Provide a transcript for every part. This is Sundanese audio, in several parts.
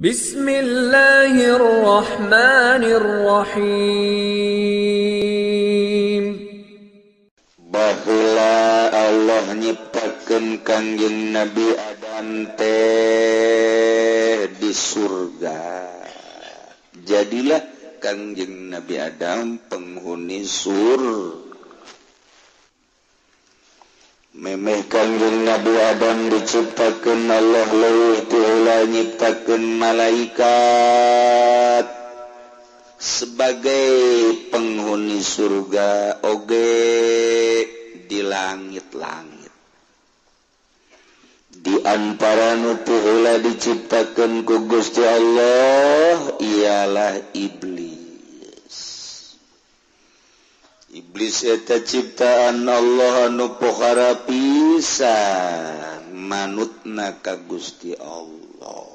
Bismillahirrahmanirrahim. Baheula Allah nyiptakeun Kangjeng Nabi Adam teh di surga. Jadilah Kangjeng Nabi Adam penghuni surga. Memeh Kangjeng Nabi Adam diciptakeun Allah leuwih ti heula nyiptakeun malaikat sebagai penghuni surga oge di langit-langit. Di antara nu teu heula diciptakeun ku Gusti Allah ialah iblis. Iblis eta ciptaan Allah anu pohara pisan manutna ka Gusti Allah.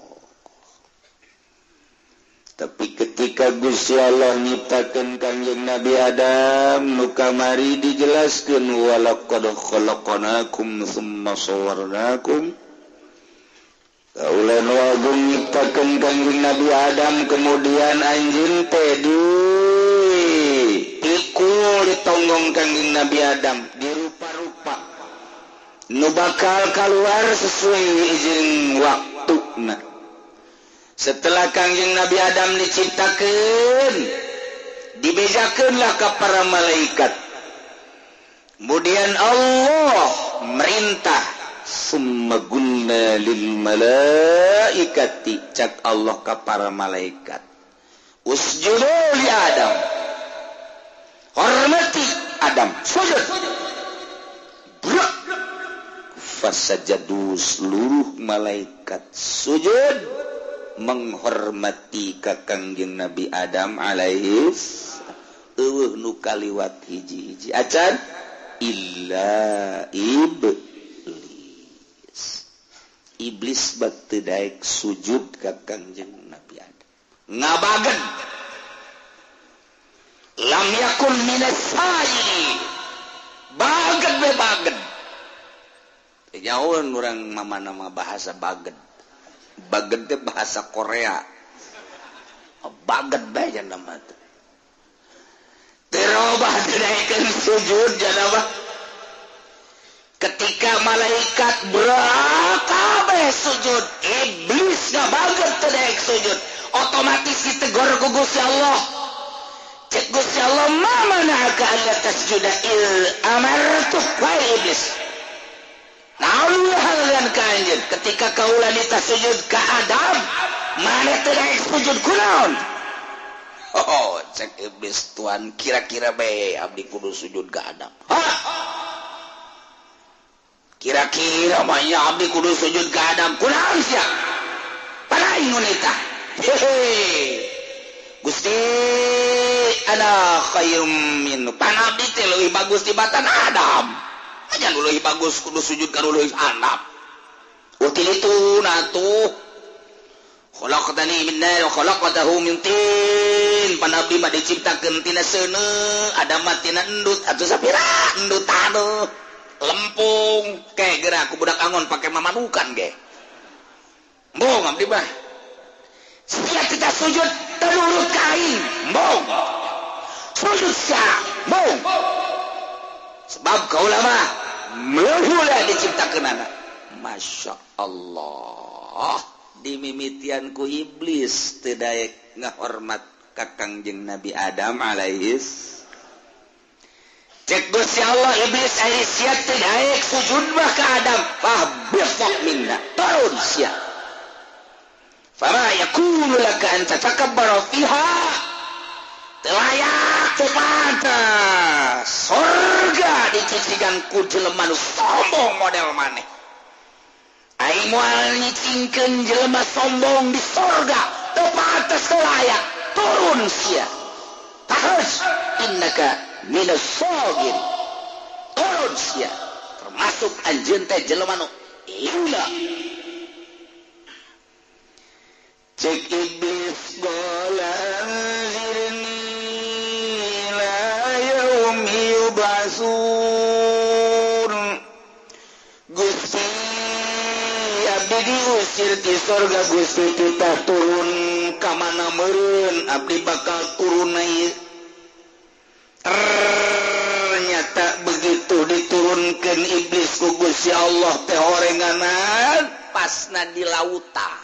Tapi ketika Gusti Allah nyiptakeun Kangjeng Nabi Adam nu kamari dijelaskeun walaqad khalaqnakum tsumma sawwarnakum. Kaula nu agung nyiptakeun Kangjeng Nabi Adam kemudian anjeun teh ditonggong Kangjeng Nabi Adam dirupa-rupa nu bakal keluar sesuai izin waktuna. Setelah Kangjeng Nabi Adam diciptakeun dibejakeunlah ka para malaikat. Kemudian Allah merintah summa qulna lil malaikati, cak Allah ka para malaikat, usjudu li Adam, hormati Adam, sujud. Fasajadu, seluruh malaikat sujud menghormati ka Kangjeng Nabi Adam alaihis. Eueuh nu kaliwat hiji-hiji acan illa iblis bat teu daek sujud ka Kangjeng Nabi Adam. Ngabagen lam yakun minas sajidin, baget be baget. Nyaun urang mamana mah bahasa baget. Baget teh bahasa Korea. Baget bae cenah mah teh. Terobah dinaikeun sujud cenah mah. Ketika malaikat kabeh sujud, iblis ngabaget teu daek sujud. Otomatis ditegor ku Gusti Allah. Cek Gusti Allah, ma mana'aka alla tasjuda il amartu wa iblis. Naon halangan ka anjeun ketika kaula nita sujud ka Adam, mane teu daek sujud kunaon? Oh, cek iblis tuan kira-kira bae abdi kudu sujud ka Adam. Kira-kira mah abdi kudu sujud ka Adam kunaon sia? Panaing nu nita. Gusti ana khairum min panabdi teh leuwih bagus tibatan Adam. Aja leuwih bagus kudu sujud ka leuwih Adam. Util itu natuh khalaqtani min nar wa khalaqtahu min tin. Panabdi mah diciptakeun tina seuneu, Adam mah tina endut atuh sapira endut tanu lempung kae geura ku budak angon pake mamanukan ge. Mbong abdi mah setiap kita sujud terurut kain, mbong. Sujud sia, mbong. Sebab kaula mah meulah diciptakeun anak. Masya Allah. Dimimitian ku iblis teu daek ngahormat ka Kangjeng Nabi Adam alaihis. Cek Gusti Allah iblis ari sia teu daek sujud mah ka Adam. Fahbifaq minna. Turun sia. Fama yakunu laka an tatakabbara fiha. Telayak tepantas surga dicicigan ku jelema nu sombong model maneh. Aing moal nyicingkeun jelema sombong di surga teu pantes telayak turun sia. Tahus innaka minas sagir. Turun sia termasuk anjeun teh jelema nu iula. Cek iblis golan zirni la yaumi yubasun. Gusti abdi diusir di sorga Gusti kita turun mana meureun abdi bakal turun naik. Ternyata begitu diturunkan iblis ku Gusti Allah teh horenganan pasna di lautan.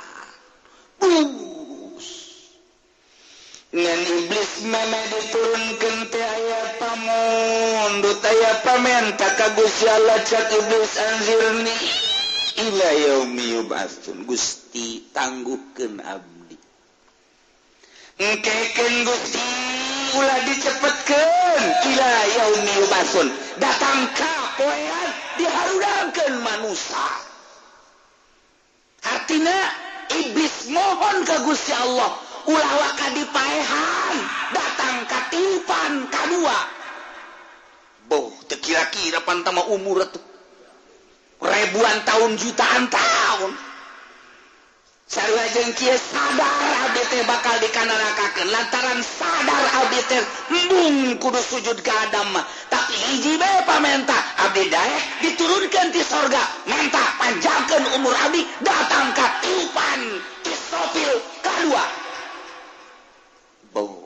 Ngan iblis meme diturunkan teh aya pamundut aya pamenta ka Gusti Allah cak iblis anzirni ila yaumi yub'atsun. Gusti tangguhkeun abdi. Engkekeun Gusti ulah dicepetkeun ila yaumi yub'atsun. Datang ka poean diharudangkeun manusia. Artina iblis mohon ka Gusti Allah ulah waka dipaehan datang ka tiupan kadua. Boh teu kira-kira pantama umur atuh ribuan tahun jutaan tahun. Sarua jeung kieu sadar abdi teh bakal dikanarakakeun lantaran sadar abdi teh embung kudu sujud ka Adam mah. Tapi hiji bae pamenta abdi daek diturunkeun ti sorga menta panjangkeun umur abdi datang ka tiupan Israfil kadua. Boh.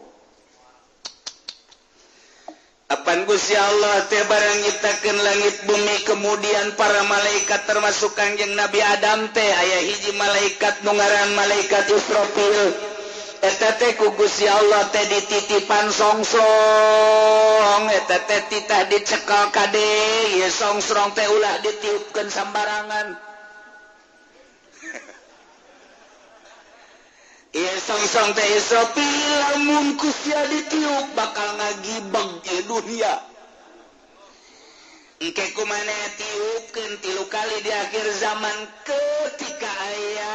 Apan Gusti Allah teh barang nyiptakeun langit bumi kemudian para malaikat termasuk Kangjeng Nabi Adam teh aya hiji malaikat nu ngaran malaikat Israfil. Eta teh ku Gusti Allah teh dititipan songsrong. Eta teh titah dicekel kade ieu songsrong teh ulah ditiupkeun sambarangan. Ieu songsrong teh Israfil lamun ku sia ditiup bakal ngagibeg di dunia. Engke kumane tiupkeun 3 kali di akhir zaman ketika aya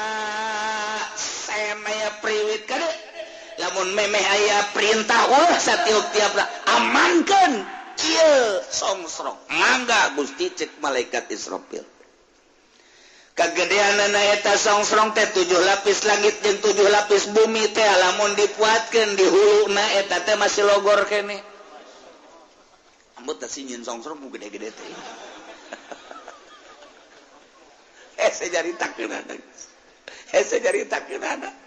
aya priwit kade lamun memeh aya perintah ulah satiup tiapna amankeun ieu songsrong. Mangga Gusti cek malaikat Israfil. Kagedeanana eta songsrong teh 7 lapis langit jeung 7 lapis bumi teh lamun dipuatkeun di huluna eta teh masih logor keneh. Ambut teh sinyin songsrong ku gede-gede teh. Sejaritakeun ada. Sejaritakeun.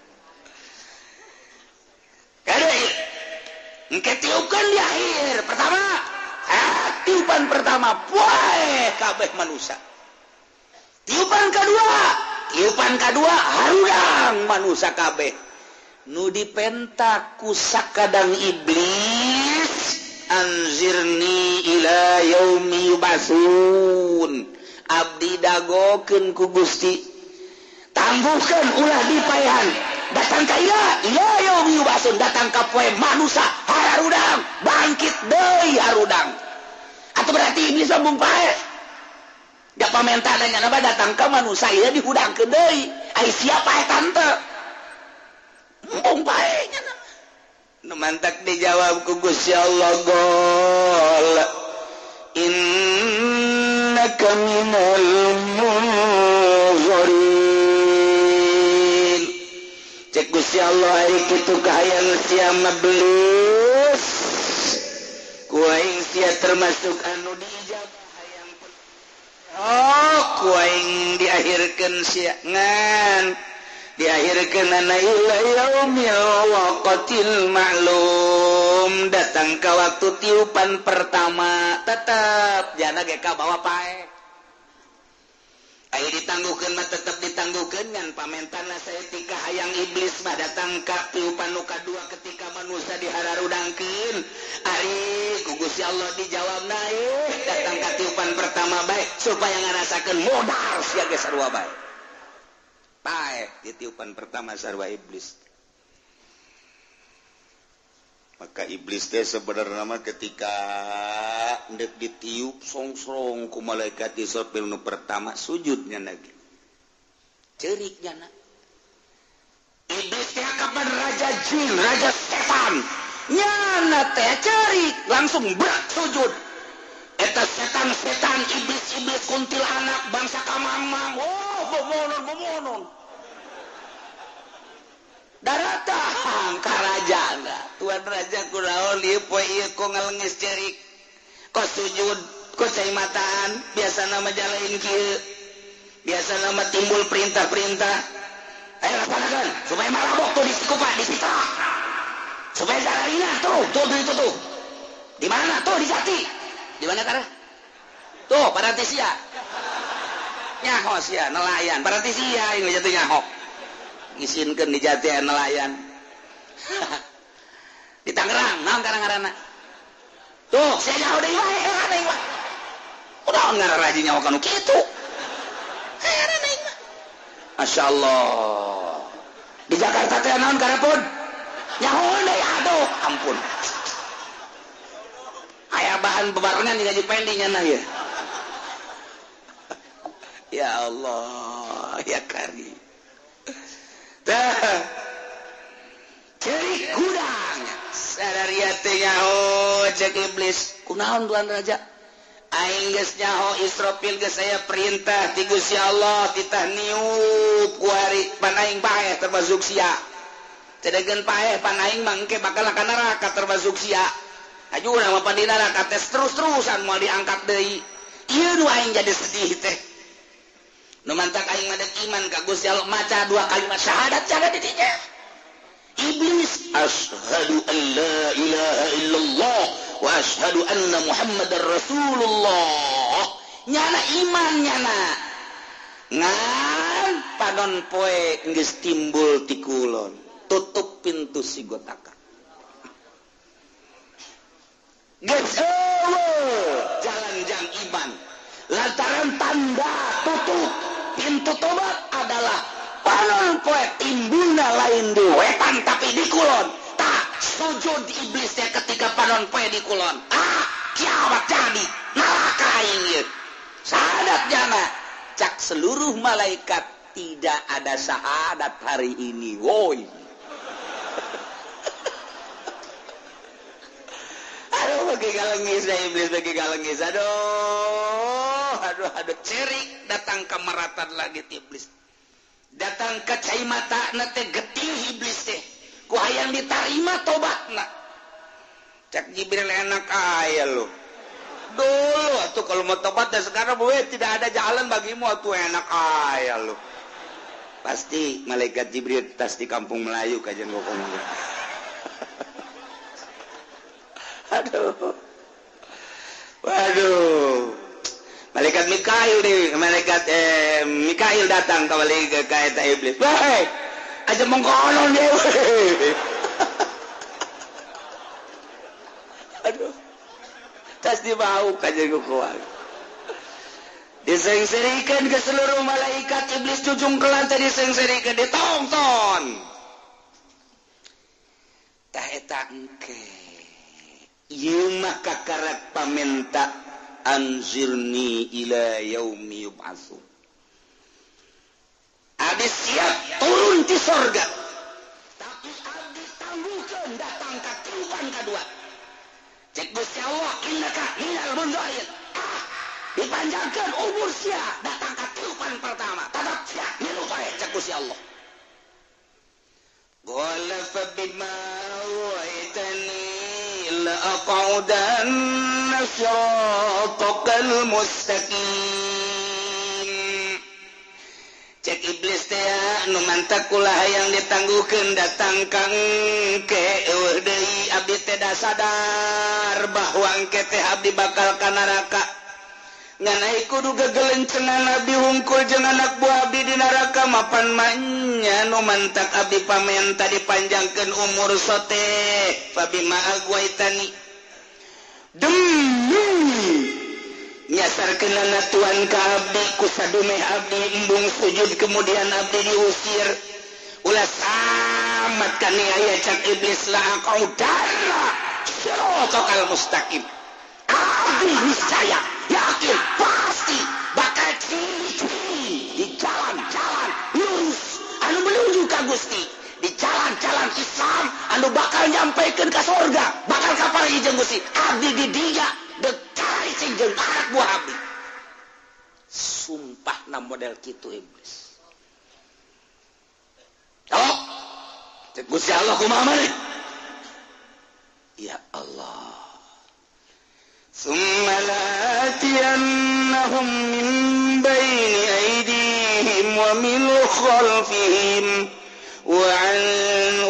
Kade engke tiupkeun di akhir pertama. Tiupan pertama poe kabeh manusia. Tiupan kedua harudang manusia kabeh nu dipenta ku sakadang iblis anzirni ila yaumi yub'atsun. Abdi dagokeun ku Gusti tangguhkeun ulah dipaehan datang ka ila yaumi yub'atsun datang ka poe manusia harudang bangkit deui harudang. Atuh berarti iblis lambung pae. Da pamenta nya naba datang ka manusia ieu dihudangkeun deui. Ai siapa eta teh? Embung bae nya. Nu mantak dijawab ku Gusti Allah gol. Innaka minal munzirin. Cek Gusti Allah ari kitu kahayang sia mablis. Ku aing sia termasuk anu dijawab. Ku aing diakhirkeun sia ngan diakhirkeun ana ila yaumil waqtil ma'lum datang ka waktu tiupan pertama tetep jana ge ka bawa pae. Aya ditangguhkeun mah tetep ditangguhkeun ngan pamentana saeutik hayang iblis mah datang ka tiupan nu kadua ketika manusia dihararudangkeun. Ari ku Gusti Allah dijawabna datang ka tiupan pertama bae supaya ngarasakeun modal sia ge sarua bae. Pae di tiupan pertama sarua iblis. Maka iblis teh sebenarnya mah ketika hendak ditiup songsrong ku malaikat Israfil nu pertama sujudnya lagi. Ceuriknya na. Iblis teh kapan raja jin, raja setan. Nyana teh ceurik langsung berat sujud. Eta setan-setan iblis-iblis kuntilanak bangsa kamangmang. Oh, bomonon. Daratang karajana tuan raja kunaon ieu poe ieu ko ngalengis cerik ko sujud ko cai mataan biasa nama jalain kieu biasa nama timbul perintah-perintah laksanakan supaya marabok tuh di Kupa di Citra supaya Jalalina tuh itu tuh di mana tuh di Jati di mana karena tuh pada Tisia nyaho sia nelayan pada Tisia ini jatuh nyaho ngisinkeun di Jati nelayan di Tangerang naon karang-karana tuh saya nyaho deui wae aneh wae udah ngararaji nyaho kanu kitu Masya Allah di Jakarta teh naon karepun nyahoan deh aduh ampun aya bahan bebarengan di gaji pendingnya nah ya ya Allah ya Karim tah cerik gudang sadariat teh nyaho cek iblis kunaon Tuan Raja aing geus nyaho Israfil geus saya perintah ti Gusti Allah titah niup ku hari pan aing paeh termasuk sia cedegeun paeh pan aing mah engke bakal ka neraka termasuk sia ajuna mah pan di neraka tes terus-terusan moal diangkat deui ieu nu aing jadi sedih teh nu mantak aing madeg iman ka Gusti Allah maca dua kalimat syahadat jaga di dinya iblis asyhadu an la ilaha illallah wa asyhadu anna muhammadar rasulullah nyana iman nyana ngan padon poe geus timbul ti kulon tutup pintu si gotaka geus jalan jang iman lantaran tanda tutup pintu tobat adalah panon poe timbulna lain di wetan tapi di kulon tak sujud iblisnya ketika panon poe di kulon kiamat jadi neraka inget syahadat jana cak seluruh malaikat tidak ada syahadat hari ini woi aduh bagi kalengis iblis bagi kalengis aduh cerik datang ke meratan lagi iblis datang ke cai mata nate getih iblis teh ku hayang diterima tobatna cak Jibril enak aya lo dulu atuh kalau mau tobat dan sekarang tidak ada jalan bagimu atuh enak aya lo pasti malaikat Jibril tas di kampung Melayu kajian ngomong waduh malaikat Mikail datang ke malaikat eta iblis weh aja mengkonon dia aduh tas dibau kajian kukuan disengserikan ke seluruh malaikat iblis cujung ke lantai disengserikan ditongton tah eta engke ieu mah kakarak pamenta anzirni ila yaumi yub'atsun abdi siap turun di sorga tapi abdi tangguhkeun datang ka tiluan kadua cek Gusti Allah innaka minal munzarin dipanjangkeun umur sia datang ka tiluan pertama tatap sia milu bae cek Gusti Allah qala fa bima waitani la aqaudanna siratal mustaqim cek iblis teh nu mantak kulah yang ditangguhkeun datang kang ke deui abdi teh da sadar bahwa engke teh abdi bakal ka neraka ngan ai kudu gegelencengan abdi hungkul jeung anak buah abdi di neraka mapan manya nu mantak abdi pamenta dipanjangkeun umur sote fabima agwaitani demi nyasarkeun Tuhan ka abdi ku sadumeh abdi embung sujud kemudian abdi diusir ulah samat kani aya cak iblis la qaudana siratal mustaqim abdi niscaya yakin pasti bakal ciri di jalan-jalan lurus anu menuju ka Gusti di jalan-jalan Islam anu bakal nyampaikan ke surga bakal kaparangi jeung Gusti abdi di dinya dekari cing jeung anak buah abdi sumpahna model kitu iblis oh cek Gusti Allah kumaha maneh ya Allah summa latiyannahum min baini aydihim wa min khalfihim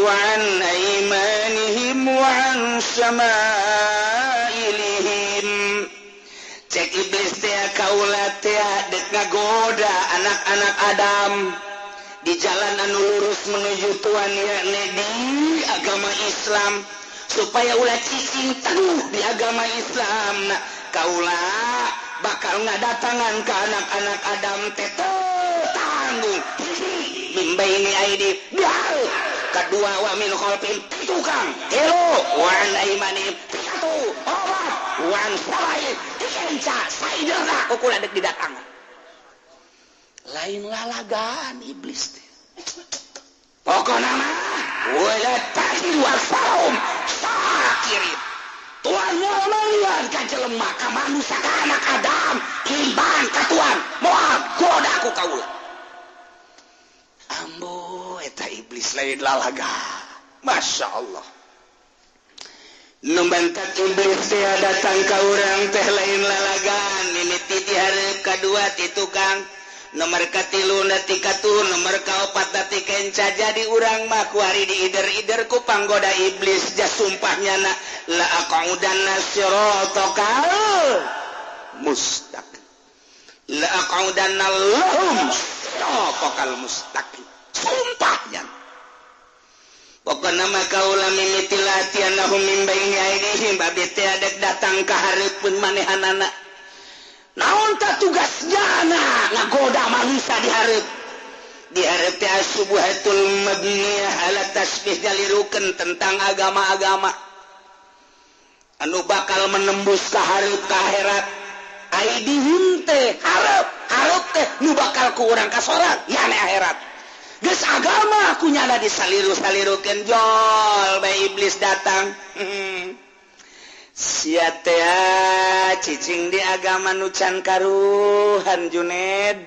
wa an aymanihim wa an syama'ilihim. Cek iblis teh kaula teh dek ngagoda anak-anak Adam di jalan anu lurus menuju Tuhan yakni di agama Islam supaya ulah cicing teguh di agama Islam. Nah, kaula bakal ngadatangan ke anak-anak Adam teh tanggung mimba ini aidi biar kedua wa min khalfin tukang helo wa an aymanim satu obat wa an sabai kenca saidana ukul adek didatangan lain lalagaan iblis teh pokona mah wala tahidu asfarum sakirin Tuhan mau melihat ka jelema ka manusia ka anak Adam iman ka Tuhan moal goda ku kaula ambo eta iblis lain lalaga Masya Allah numbantat iblis teh datang ka urang teh lain lalagaan mimiti di hareup kadua ti tukang nomor katilu nati katu nomor kaopat nati kenca jadi urang mah kuari diider-ider ku panggoda iblis jas sumpahnya na la aqaudanna siratal mustaqim la aqaudanna lahum siratal mustaqim sumpahnya pokona mah kaula mimiti latihan lahum min baini aidihim babe teh adek datang ka hareupeun manehanana naon ta tugasnya ngagoda manusia di hareup teh subuhatul mabniyah ala tasbih dalirukeun tentang agama-agama anu bakal menembus ka hareup ka akhirat aidihim teh hareup teh nu bakal ku urang kasorat yane akhirat geus agama kunyana disaliru-salirukeun jol bae iblis datang sia teh cicing di agama nu can karuhan Juned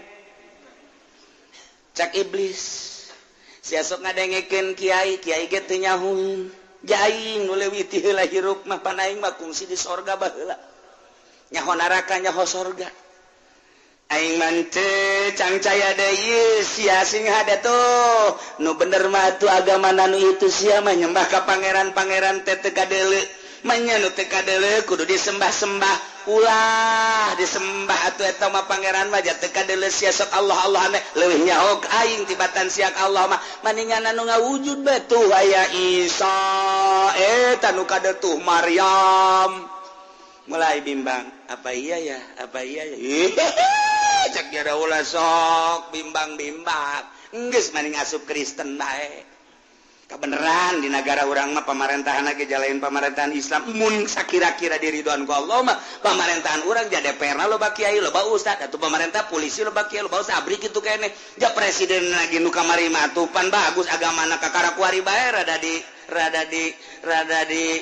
cak iblis sia sok ngadengekeun kiai ge teu nyahoeun jaing nu leuwih ti heula hirup mah panaing mah kungsi di sorga baheula nyaho neraka nyaho sorga aing mah teu cangcaya deui sia sing hade tuh nu bener mah tu agama nu itu sia mah nyembah ka pangeran-pangeran teh teu kadeuleu manya nu teh kadeuleu kudu disembah-sembah ulah disembah atuh eta mah pangeran mah ja teu kadeuleu sia sok Allah mah leuwih nyaho aing tibatan siak Allah mah maningan anu ngawujud batuh aya Isa eta nu kadeutuh Maryam mulai bimbang apa iya ya cak dia ulah sok bimbang-bimbang geus maning asup Kristen bae kebenaran di negara orang mah pemerintahan lagi jalain pemerintahan Islam mun sakira-kira diridhoan ku Allah mah pemerintahan orang jadi DPR loba kiai loba ustad atuh pemerintah polisi loba kiai loba ustad abri kitu keneh ja presiden lagi nu kamari mah atuh pan bagus agamana kakara kuari bae rada di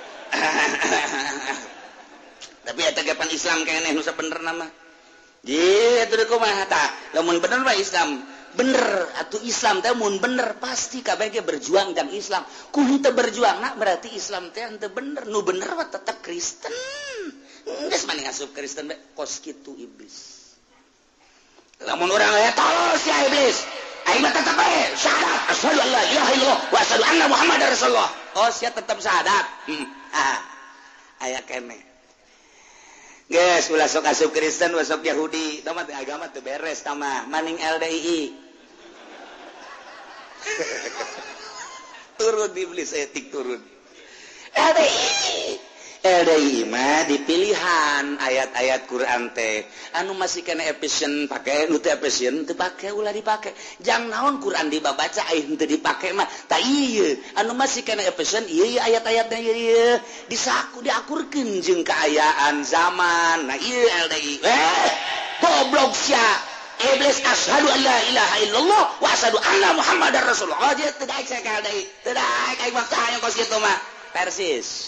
tapi eta ge pan Islam keneh nu sabenerna mah ji atuh deuk kumaha tah lamun bener mah Islam bener atau Islam teh mun bener pasti kabeh ge berjuang jang Islam kudu teu berjuang nah berarti Islam teh teu bener nu bener mah tetep Kristen geus mani ngasup Kristen bae kos kitu iblis lamun urang aya tolol sia iblis aing mah tetep bae syahadat asyhadu an la ilaha illallah wa asyhadu anna muhammadar rasulullah oh sia tetep syahadat aya keneh geus ulah sok asup Kristen ulah sok Yahudi tah mah agama teu beres tah mah maning LDI turun iblis etik turun LDI mah dipilihan ayat-ayat Quran teh anu masih kena efisien pake nu teu efisien teu pake ulah dipake jang naon Quran dibaca aya teu dipake mah tah ieu anu masih kena efisien ieu ayat-ayatna ieu disaku diakurkeun jeung kaayaan zaman nah ieu LDI goblok sia iblis asyhadu an la ilaha illallah wa asyhadu anna muhammadar rasulullah aja teu daek saya ka LDI teu daek aing mah hayang kos kitu mah persis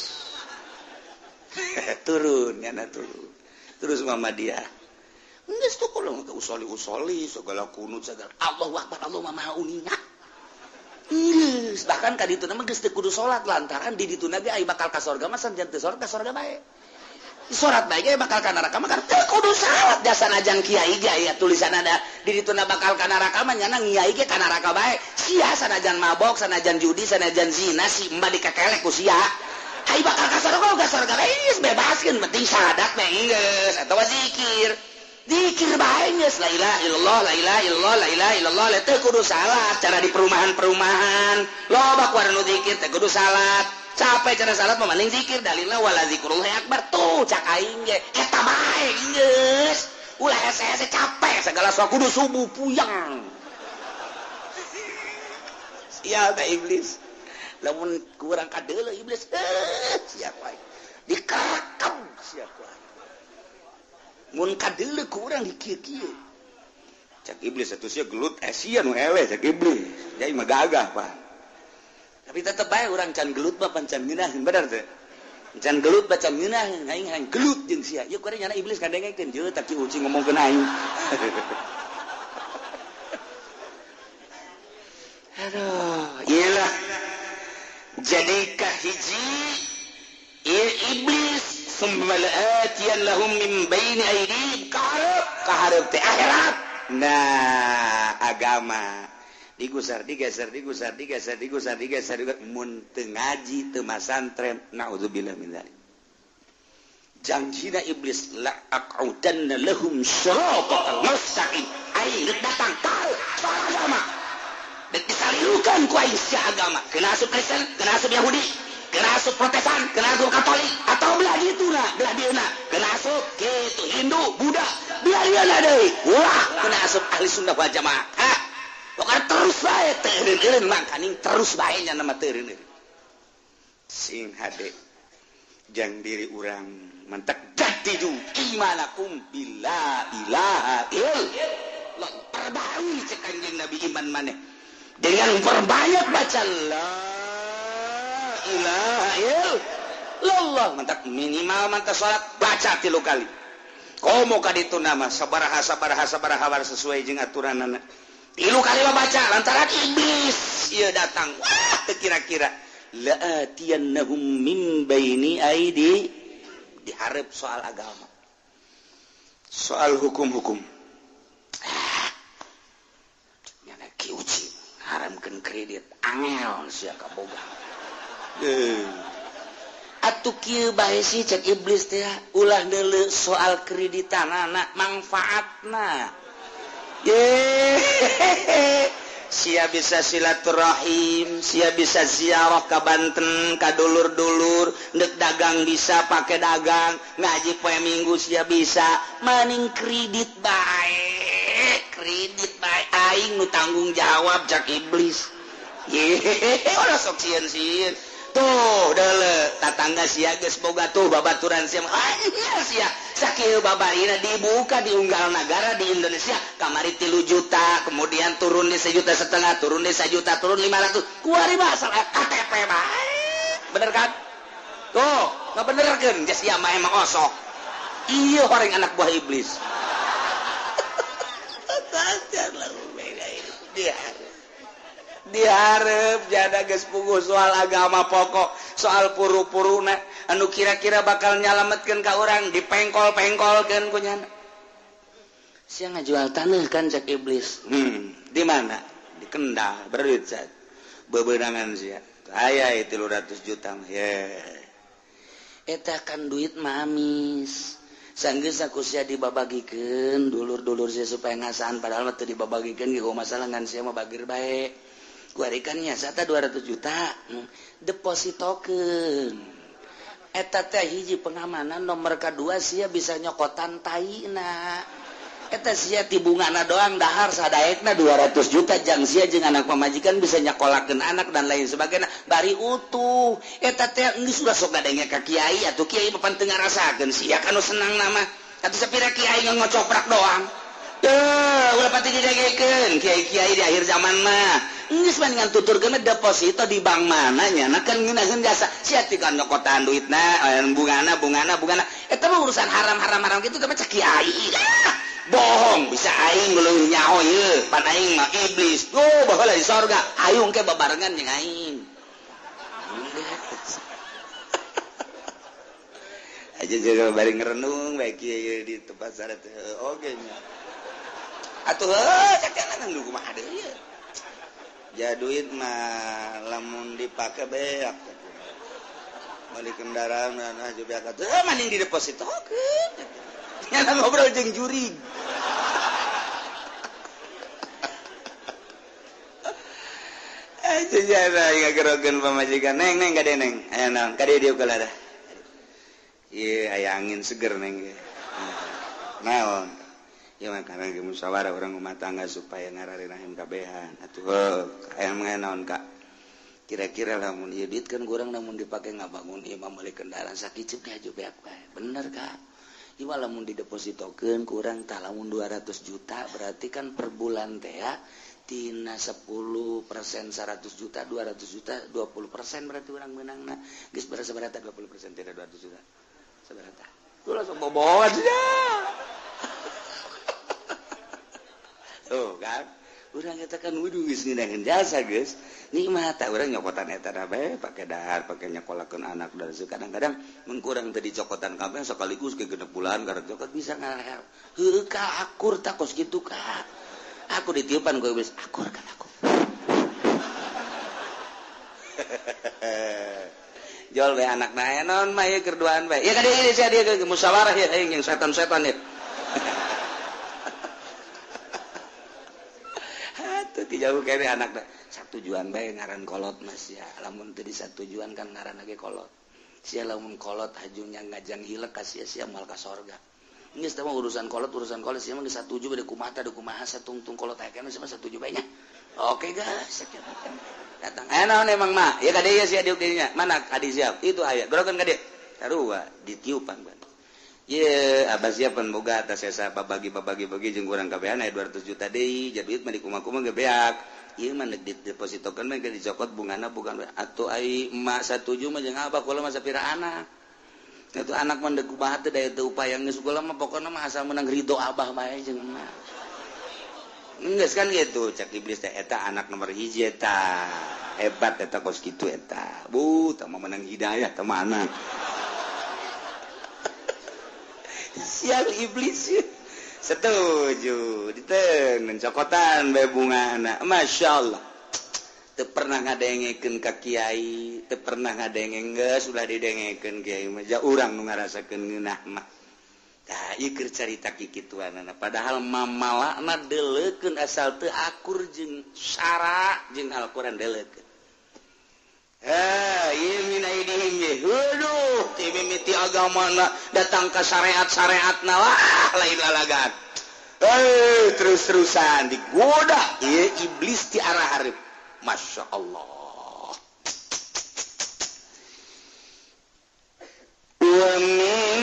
turun nyana turun terus Muhammadiyah geus tuh kalau usoli segala kunut segala Allahu akbar Allah maha uninga geus bahkan ka ditu mah geus teu kudu salat lantaran di ditu ge aya bakal ka sorga mah sanjan teu sorga bae surat baik bakal ka neraka mah kudu salat jasa najan kiai ya tulisan ada di dituna bakal ka neraka mah nyana kiai ge ka neraka bae sia sanajan mabok sanajan judi sanajan zina si mbah dikekelek ku sia ai bakal ka sorga uga sorga geus bebaskeun penting syahadat mah geus atawa zikir bae geus la ilaha illallah la ilaha illallah la ilaha illallah teh kudu salat cara di perumahan-perumahan loba ku anu zikir teh kudu salat capek cara salat mending zikir dalilna wala zikrullahi akbar tuh cak aing ge eta bae geus ulah hese capek segala sesuatu kudu subuh puyang sia teh iblis lamun kurang kadeuleu iblis siapa dikakam siapa mun kadeuleu kurang dikieu-kieu cak iblis atuh sia gelut sia nu eleh cak iblis jadi mah gagah Pak. Tapi tetep bae urang can gelut mah pancan ngeunaheun bener teh. Can gelut baca ngeunaheun aing hang gelut jeung sia. Ieu kuring nyana iblis kadengekeun jeuh tapi uci ngomongkeun aing. Aduh, iyalah. Jadi kahiji iblis summalatiyan lahum min baini aydihim kaharep teh akhirat. Nah, agama digusar digeser mun teu ngaji teu masantren naudzubillah min dzalik janjina iblis la aqudanna lahum siratal mustaqim ai datang kau soal agama dan disalirukan ku ai agama kena asup Kristen kena asup Yahudi kena asup Protestan kena asup Katolik atau belah dituna belah dieuna kena asup kitu Hindu Buddha belah dieuna deui ulah kena asup ahli sunnah wal jamaah pokoknya terus bae teureun mangkaning terus bae nya nama teureun sing hade jang diri urang mantak jadidu imanakum bila ilaha illallah perbarui cek kanjeng Nabi iman maneh dengan perbanyak baca la ilaha illallah mantak minimal mantak salat baca 3 kali komo ka ditu nama sabaraha sesuai jeung aturanana 3 kali baca lantaran iblis ia datang wah kira-kira la'atiyannahum min baini aidi diharap soal agama soal hukum-hukum nyana kiuci haramkeun kredit angel sia kaboga atuh kieu bae sih cek iblis teh ulah deuleu soal kreditanana manfaatna sia bisa silaturahim sia bisa ziarah ka Banten ka dulur-dulur neuk dagang bisa pakai dagang ngaji poe minggu sia bisa maning kredit bae aing nu tanggung jawab cak iblis ora sok sieun tuh deuleu tatangga sia geus boga tuh babaturan sia sia sakieu babarina dibuka di unggal negara di Indonesia kamari 3 juta kemudian turun di 1,5 juta turun di 1 juta turun 500 kuari basal KTP bae bener kan tuh ngabenerkeun geus ieu mah emang osok ieu horeng anak buah iblis diharap jada geus puguh soal agama pokok soal puru-puruna anu kira-kira bakal nyalametkeun ka urang dipengkol-pengkolkeun ku nyana sia ngajual taneuh kan cek iblis di mana di Kendal berit cat bebeunangan sia aya 300 juta mah eta kan duit mamis sanggeus aku sia dibabagikeun dulur-dulur sia supaya ngasaan padahal mah teu dibabagikeun ge masalah ngan sia mah bagir bae kuarikannya sata 200 juta depositokeun eta teh hiji pengamanan nomor kedua sia bisa nyokotan taina eta sia ti bungana doang dahar sadaekna 200 juta jang sia jeung anak pamajikan bisa nyakolakeun anak dan lain sebagainya bari utuh eta teh geus ulah sok gadenge ka kiai atuh kiai papan teu ngarasakeun sia kanu senang nama atuh sapira kiai ngocoprak doang ulah pati didagekeun kiai-kiai di akhir zaman mah geus bandingan tuturkeun deposito di bank mana nya na kan ngeunaheun jasa sia ti kan nyokotan duitna bungana eta mah urusan haram kitu teh mah cek kiai bohong bisa aing meuleuh nyaho ieu pan aing mah iblis baheula di sorga hayung ke babarengan jeung aing aja juga bari ngerenung baik di tempat syarat oke nya atuh cakalan lu kumaha deui ya ja duit mah lamun dipake beak balik kendaraan nah juga beak atuh maning di depositokeun nyana ngobrol jeung juri aja jana ngagerokeun pamajikan neng gade neng aya naon kade dieu kalada iya aya angin seger neng naon ya makanya ge musyawarah urang rumah tangga supaya ngararenahem kabehan atuh aya naon Kak kira-kira lamun ieu duit kan urang lamun dipake ngabangun ieu mah meuli kendaraan sakicep ge aju beak bae bener Kak ieu lamun didepositokeun ku urang tah lamun 200 juta berarti kan per bulan teh ya tina 10% 100 juta 200 juta 20% berarti urang meunangna geus berasa berata 20% tina 200 juta saberata ulah sok boboan ya tuh kan urang eta kan wudu geus ngeunaheun jasa geus nikmat tah urang nyokotan eta da bae pake dahar pake nyokolakeun anak dan kadang-kadang mun kurang teh dicokotan kabeh sakaligus ke genep bulan karek cokot bisa ngarehel heuh Kak akur tah kos kitu Kak aku ditiupan gue bis akur kan aku jual be anak na non mah ya kerduaan be ya kadi ini sia dia ke musyawarah ya yang setan-setan ya atuh ti jauh kene anak da satujuan bae ngaran kolot mas ya lamun teu disatujuan kan ngaran ge kolot sia lamun kolot hajunya ngajang hilek ka sia-sia moal ka sorga geus teh urusan kolot sia mah geus satuju bade kumaha da kumaha satungtung kolot aya kana sia satuju bae nya oke guys datang naon emang mah ya kade ya sia diuk dinya mana kadi siap itu aya gorokeun kade sarua ditiupan ban ye abah siapan boga atas asa babagi jeung urang kabehan aya 200 juta deui jadi duit mah di kumaha-kumaha ge beak ieu mah depositokeun mah ge dicokot bungana bukan atuh ai emak satuju mah jeung abah kula mah sapira anak itu anak mah deuk kumaha teh daya teu upaya geus kula mah pokona mah asal menang ridho abah bae jeung emak geus kan gitu cak iblis teh eta anak nomor 1 eta hebat eta kos kitu eta tah mah menang hidayah teh mana sial iblis setuju diteun cokotan bae bungana masyaallah teu pernah ngadengekeun ka kiai teu pernah ngadengeng geus ulah didengekeun kiai mah ja urang nu ngarasakeun ngeunah mah tah ieu keur carita kikituanana padahal mamalana deuleukeun asal teu akur jeung syara jeung Al-Qur'an deuleukeun ieu mina idihim ye heuduh ti mimiti agamana datang ka syariat-syariatna wah lain lalagan terus-terusan digoda ieu iblis ti arah hareup Masya Allah wa min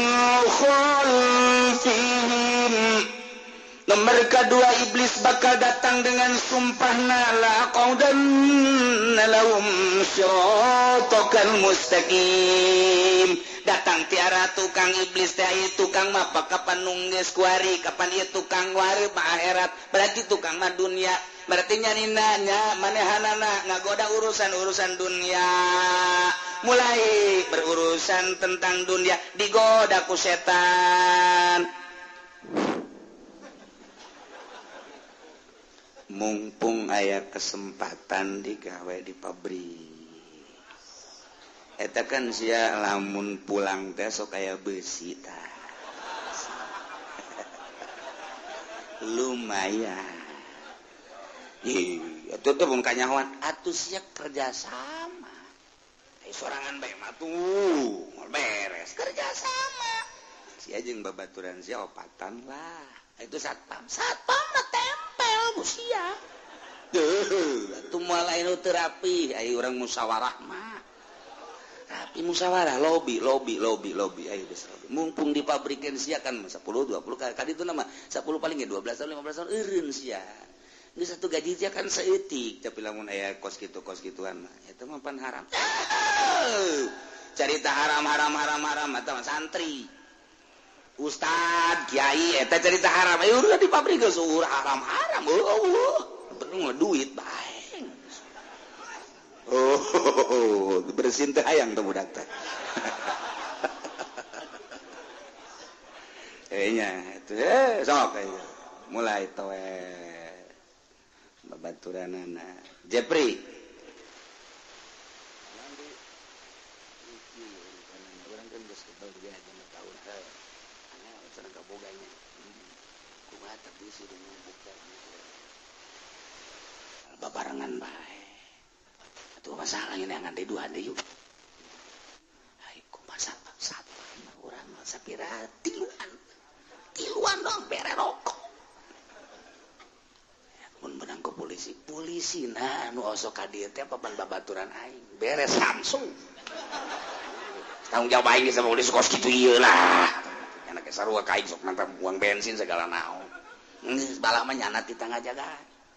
khalfihim nomor kedua iblis bakal datang dengan sumpahna la qaudan lahum siratal mustaqim datang tiara tukang iblis teh ieu tukang mah kapan nunggeus kuari kapan ieu tukang wareup akhirat berarti tukang mah dunia berarti nyanina nya manehanana ngagoda urusan dunia mulai berurusan tentang dunia digoda ku setan mumpung aya kesempatan digawe di pabrik eta kan sia lamun pulang teh sok aya besi tah lumayan itu tuh pun kanyawan atuh sia kerjasama sorangan bae mah tuh beres kerjasama sia jeung babaturan sia opatan lah itu satpam mah tempel musia atuh moal lain terapi aya urang musyawarah mah tapi musyawarah lobby ayo geus mumpung di pabrikeun sia kan 10 20 kali itu nama 10 paling ge 12 tahun 15 tahun eureun sia geus satu gaji sia kan saeutik tapi lamun aya kos kituan mah eta mah pan haram carita haram eta mah santri ustad kiai eta carita haram ayo udah di pabrik geus haram bener duit bae bersin teh hayang teh budak teh nya itu sok mulai towe babaturanana Jepri orang kan geus kebal dia aja tahun ana cenah kaboganya kumaha tapi sudah membuka babarengan bae atuh masalah ini angan di dua deui yuk ai kumaha satu urang sapira tiluan dong bere rokok mun benang ke polisi nah nu osok ka dieu teh papan babaturan aing beres langsung tanggung jawab aing sama polisi kos kitu ieu lah nya ke sarua ka aing sok nantang buang bensin segala naon geus balah mah nyana ti tangga jaga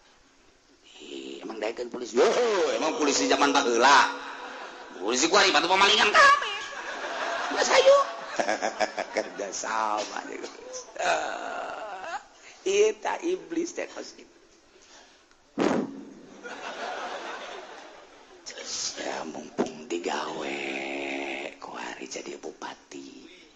emang daekeun polisi emang polisi zaman baheula polisi kuari batu pamalingan kabeh geus hayu kerja sama Ita iblis teh kos gitu. Ya mumpung digawe kuari jadi bupati,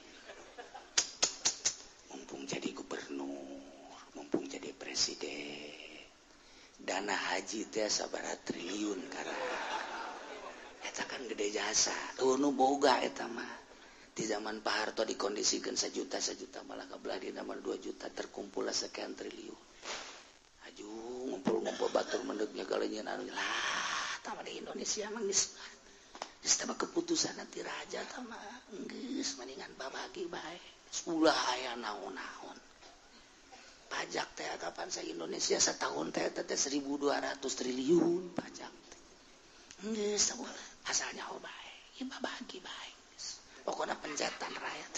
mumpung jadi gubernur, mumpung jadi presiden, dana haji teh sabaraha triliun karena eta kan gede jasa, nu boga eta mah. Di zaman Pak Harto dikondisikan sejuta malah kabelah di zaman 2 juta terkumpul sekian triliun. Aju ngumpul batur mendeknya galanya anu lah tama di Indonesia mah geus tama keputusan nanti raja tama geus mendingan babagi bae. Ulah aya naon-naon. Pajak teh kapan sa Indonesia setahun teh 1.200 triliun pajak. Geus asalnya bae, ieu babagi bae. Pokoknya pencetan rakyat.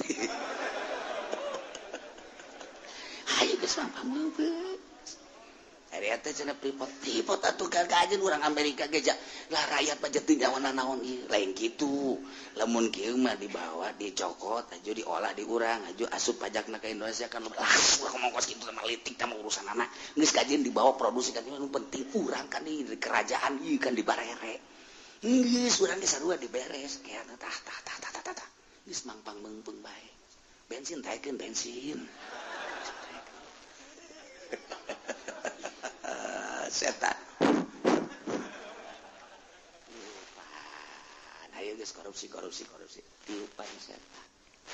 Ayo geus mampang hari eta cenah Freeport atuh gagajeun urang Amerika geja lah rakyat pajak teu nyawana naon ieu lain kitu lamun kieu mah dibawa dicokot aju diolah di urang aju asup pajakna ka Indonesia kan lah urang ngomong kitu mah leutik tah urusanana geus kajian dibawa produksi kan nu penting urang kan di kerajaan ieu kan dibarere geus urang geus sarua diberes kayak tah geus mangpang meungpeung bae bensin taekeun bensin setan ayo geus korupsi tiupan setan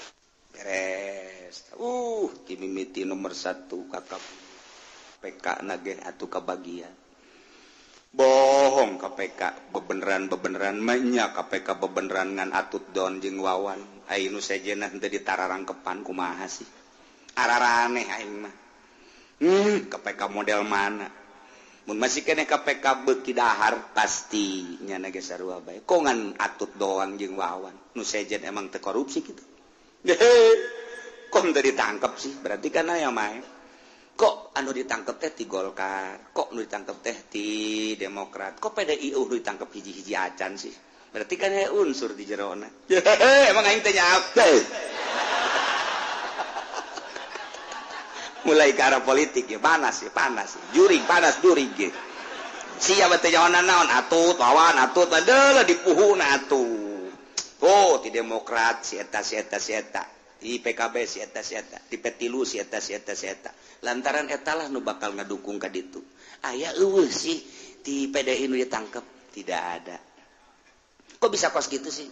beres timimiti nomor 1 kakap PK nage atuh kabagian bohong KPK bebeneran menya KPK bebeneran ngan atut don jeung wawan aing nu sejenna teu ditararangkepan kumaha sih araraneh aing mah KPK model mana mun masih kene KPK beuki dahar pasti nya na ge sarua bae kok ngan atut doang jeung wawan nu sejen emang teu korupsi kitu kok teu ditangkep sih berarti kan aya mah kok anu ditangkep teh ti Golkar, kok anu ditangkep teh ti Demokrat, kok PDI ditangkep hiji-hiji acan sih. Berarti kan aya unsur di jerona. Emang aing teh nyaap teh. Mulai ke arah politik ya panas. Juring panas ge. Sia teh nyawana naon atut, wawan atut, adeul dipuhuna atuh. Oh, ti Demokrat si eta. Di PKB si eta di Petilu si eta lantaran etalah nu bakal ngadukung ka ditu aya eueuh sih di PDI nu ditangkep tidak ada kok bisa kos gitu sih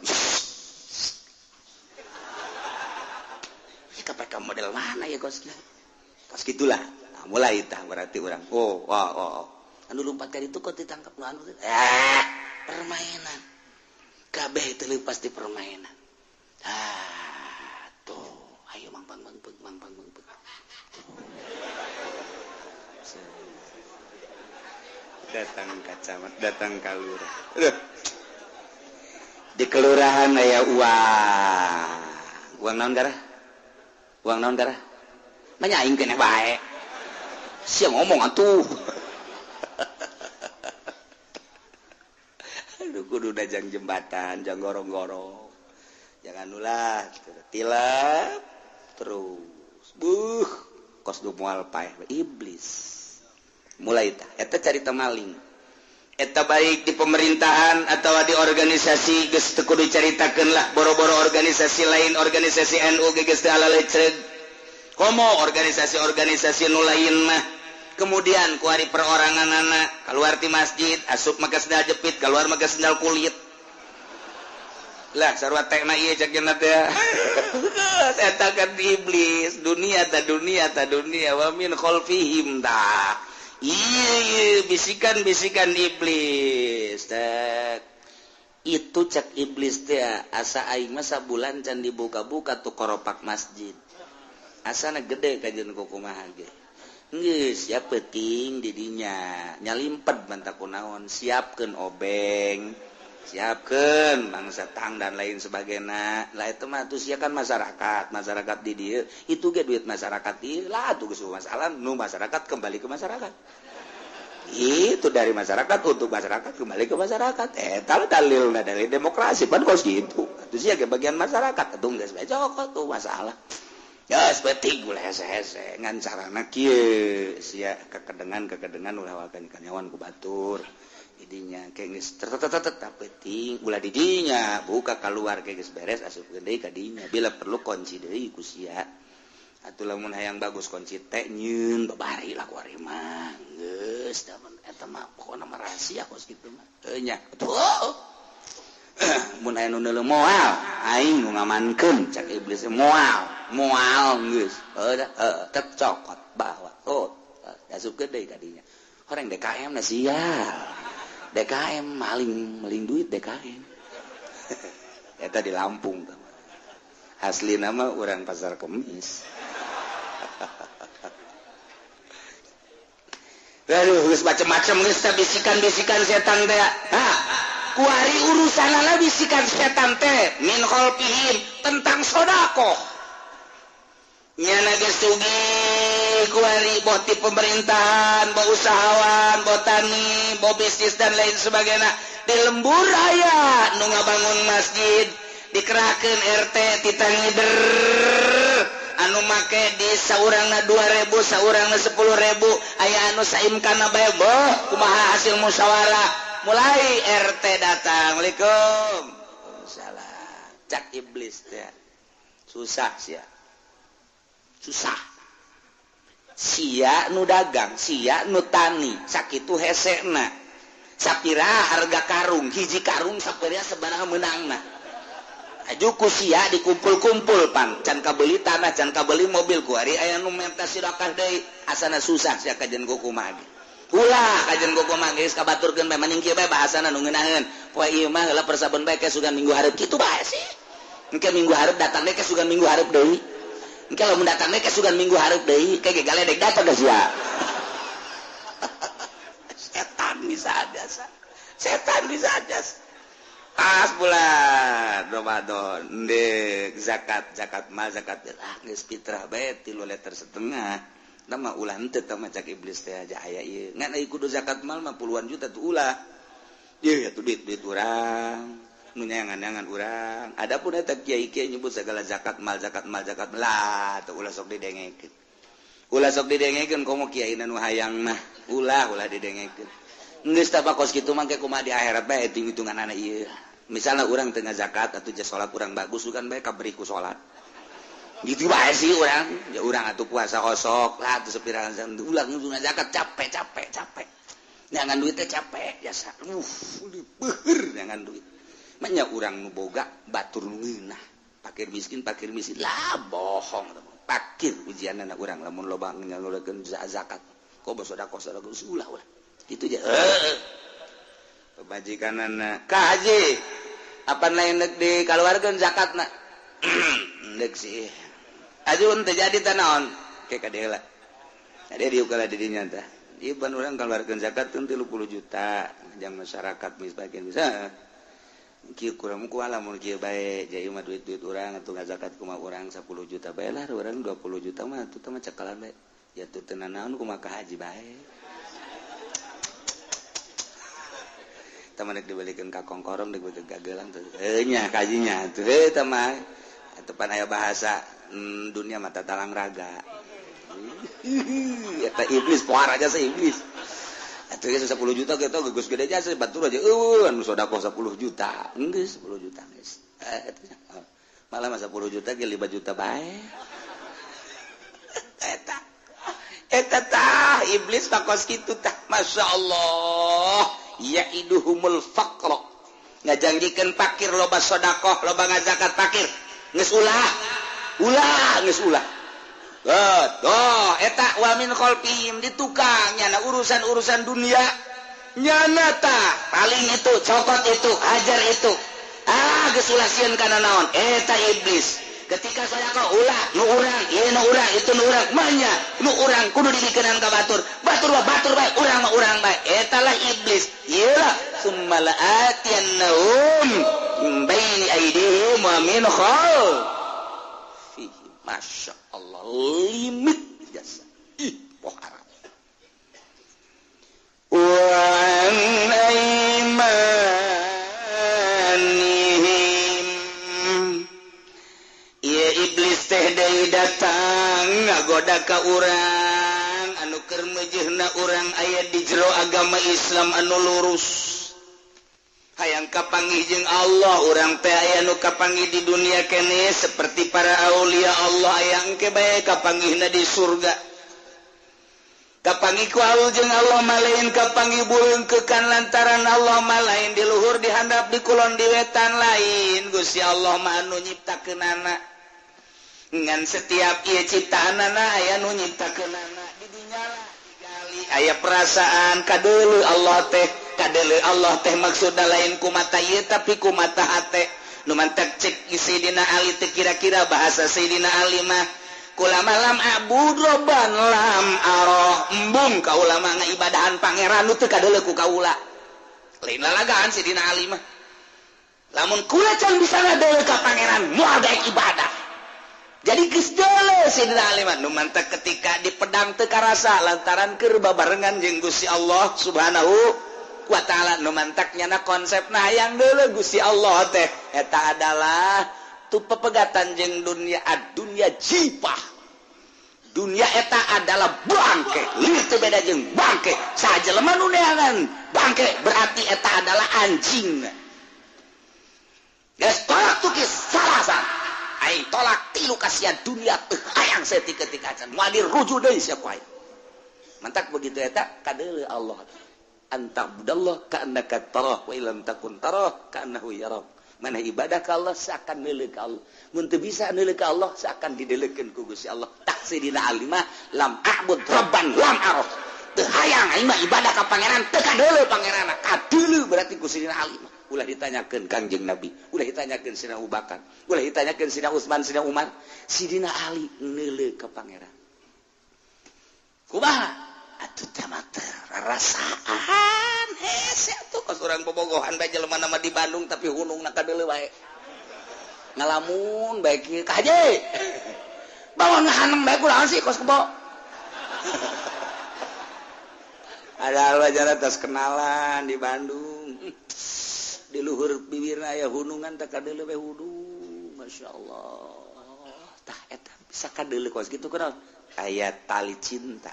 KPK model mana ya kos gitulah nah, mulai tah berarti urang anu lompat ka ditu kok ditangkep nu anu permainan kabeh teh pasti permainan ayo mangpang datang kacamat datang kalurah di kelurahan aya uang naon garah menyaing kene bae sia ngomong atuh aduh kudu dajang jembatan jang gorong-gorong jangan ulah tilap terus kos du moal paeh iblis mulai eta carita maling eta baik di pemerintahan atau di organisasi geus teu kudu caritakeun lah boro-boro organisasi lain organisasi NU geus teu ala leceg komo organisasi-organisasi nu lain mah kemudian kuari perorangan anak keluar di masjid asup maka sendal jepit keluar maka sendal kulit lah sarua tekna ieu cek jenat ya eta kan iblis dunia wa min khalfihim ta iya bisikan iblis tak itu cek iblis teh asa aing mah sabulan can dibuka-buka tuh koropak masjid asana gede kajian kukumaha ge geus ya penting didinya nyalimpet mantap kunaon siapkeun obeng siapkeun bangsa tang dan lain sebagainya lah itu mah tuh sia kan masyarakat di dieu itu ge duit masyarakat ieu lah tuh geus masalah nu masyarakat kembali ke masyarakat itu dari masyarakat untuk masyarakat kembali ke masyarakat eta dalilna dari demokrasi pan kos gitu atuh sia ge bagian masyarakat atuh geus becok tuh masalah ya seperti gula hese-hese ngan carana kieu sia kekedengan ulah wakan kanyawan ku batur idinya kayak geus tetetetet penting ulah didinya buka keluar kayak geus beres asup deui ka dinya bila perlu kunci deui ku sia atuh lamun hayang bagus kunci teh nyieun babari lah ku ari mah geus da eta mah pokona mah rahasia kos kitu mah teu nya atuh mun aya nu neuleuh moal aing nu ngamankeun cak iblis moal geus tek cokot bawa asup deui ka dinya horeng DKM na sial DKM maling duit DKM eta di Lampung asli nama urang Pasar Kemis aduh geus macam-macam geus bisikan-bisikan setan teh kuari urusanana bisikan setan teh min khalfihim tentang sodako nyana geus sugih kuari boh ti pemerintahan boh usahawan boh tani boh bisnis dan lain sebagainya di lembur aya nu ngabangun masjid dikerahkeun RT titangider anu make di saurangna 2.000 saurangna 10.000 aya anu saimkana bae boh kumaha hasil musyawarah mulai RT datang Assalamualaikum salam cak iblis teh susah sia nu dagang sia nu tani sakitu hesena sapira harga karung hiji karung sapira sabaraha meunangna ajuku sia dikumpul-kumpul pan can kabeli tanah can kabeli mobil ku ari aya nu menta sidakah deui asana susah sia kajen kukumaha ulah kajen kukumaha geus kabaturkeun bae maning kieu bae bahasana nu ngeunaheun poe ieu mah heula persabeun bae ke sugan minggu hareup kitu bae sih engke minggu hareup datang deui ke sugan minggu hareup deui engke lamun datang deui ke sugan minggu hareup deui ke galedek datang geus ya setan bisa aja pas bulan Ramadan ndek zakat mal zakat geus fitrah bae 3 liter setengah nama ulah henteu mah cak iblis teh aja aya ieu ngan ai kudu zakat mal mah puluhan juta tuh ulah ieu atuh duit urang nu nyangan-nyangan urang adapun eta kiai-kiai nyebut segala zakat mal lah teu ulah sok didengekeun komo kiaina nu hayang mah ulah didengekeun geus tah bakos kitu mah ke kumaha di akhirat bae hitung-hitungan ieu misalna urang teu ngazakat atuh just salat urang bagus kan bae kaberi ku salat gitu bae sih urang ya urang atuh puasa kosok lah atuh sepirahan ulang nguduna zakat capek nyangan duit teh capek biasa beueur nyangan duit mah nya urang nu boga batur nu ngeunah pakir miskin lah bohong pakir ujianna urang lamun loba ngalurakeun zakat kok sedekah ulah kitu aja kebajikanana ka haji apa lain di kaluarkeun zakatna ndek sih ajun terjadi tanaon kayak kadela ada diukala didinya teh ieu ban urang keluarkeun zakat teh 30 juta jang masyarakat misbagian bisa kieu kurang ku lamun kieu bae jadi mah duit urang atuh ngazakat kumaha urang 10 juta bae lah urang 20 juta mah atuh mah cekalan bae ya tuh teu naon kumaha ka haji bae tamanek dibalikeun ka kongkorong dibeuteung ka geulang teh nya kajinya tuh eta mah atupan aya bahasa dunia mata talang raga eta iblis poar aja sih iblis atuh geus 10 juta kita geus gede aja batur aja anu sedekah 10 juta geus 10 juta geus malah mah 10 juta ge 5 juta bae tah iblis takos kitu tah Masya Allah ya'iduhumul faqra ngajanggikeun fakir loba sedekah loba ngazakat fakir geus ulah eta wa min khalfihim di tukangnya na urusan dunia nyana tah paling itu cokot itu hajar itu geus ulah sieun kana naon eta iblis ketika saya kau ulah nu urang ieu nu urang itu nu urang manya nu urang kudu dibikeunaan ka batur bae urang mah urang bae eta lah iblis ieu lah summa la'atiyannahum min baini aydihim wa min khalfihim Masya Allah limit jasa poh Arab wa an iblis teh deui datang ngagoda ka urang anu keur meujeuhna urang aya di jero agama Islam anu lurus hayang kapanggih jeung Allah urang teh aya nu kapanggih di dunia keneh seperti para aulia Allah aya engke bae kapanggihna di surga kapanggih ku Allah jeung Allah malain kapanggih buleungkeukan lantaran Allah malain di luhur di handap di kulon di wetan lain Gusti Allah mah anu nyiptakeunana ngan setiap ieu ciptaanana aya nu nyiptakeunana di dinya lah digali aya perasaan kadeuleu Allah teh maksudna lain ku mata ieu tapi ku mata hate nu mantek cek Sayyidina Ali teh kira-kira bahasa Sayyidina Ali mah kulama lam abud robban lam arah embung kaula mah ngaibadahan pangeran nu teu kadeuleu ku kaula lain lalagaan Sayyidina Ali mah lamun kula can bisa ngadeuleu ka pangeran moal daek ibadah jadi geus deuleu Sayyidina Ali mah nu mantek ketika di pedang teu karasa lantaran keur babarengan jeung Gusti Allah Subhanahu wa taala nu mantek nyana konsepna hayang deuleu Gusti Allah teh eta adalah tu pepegatan jeung dunia dunia jipah dunia eta adalah bangke lieu teu beda jeung bangke sajelema nu neangan bangke berarti eta adalah anjing geus tolak tuh salasan aing tolak tilu kasihan dunia teu hayang setik ketika can moal diruju deui sia ku aing mantak begitu eta kadeuleu Allah anta budallah ka'annaka tarah wa illam takun tarah ka'annahu yarak maneh ibadah ka Allah seakan neuleuh ka Allah mun teu bisa neuleuh ka Allah seakan dideuleukeun ku Gusti Allah tak Sayyidina Ali mah lam a'bud rabban lam araf teu hayang aing mah ibadah ka pangeran teu kadeuleuh pangeranna kadeuleuh berarti ku Sayyidina Ali mah ulah ditanyakeun Kangjeng Nabi ulah ditanyakeun Sayyidina Abu Bakar ulah ditanyakeun Sayyidina Utsman Sayyidina Umar Sayyidina Ali neuleuh ka pangeran kumaha atuh tamat rasaan hese atuh kos urang bobogohan bae jelema nama di Bandung tapi hunungna kadeuleu bae ngalamun bae kieu ka haje bawa ngahaneng bae kunaon sih kos kebo ada alwajana tos kenalan di Bandung di luhur bibirna aya hunungan teh kadeuleu bae hudu masyaallah tah eta bisa kadeuleu kos kitu kunaon aya tali cinta.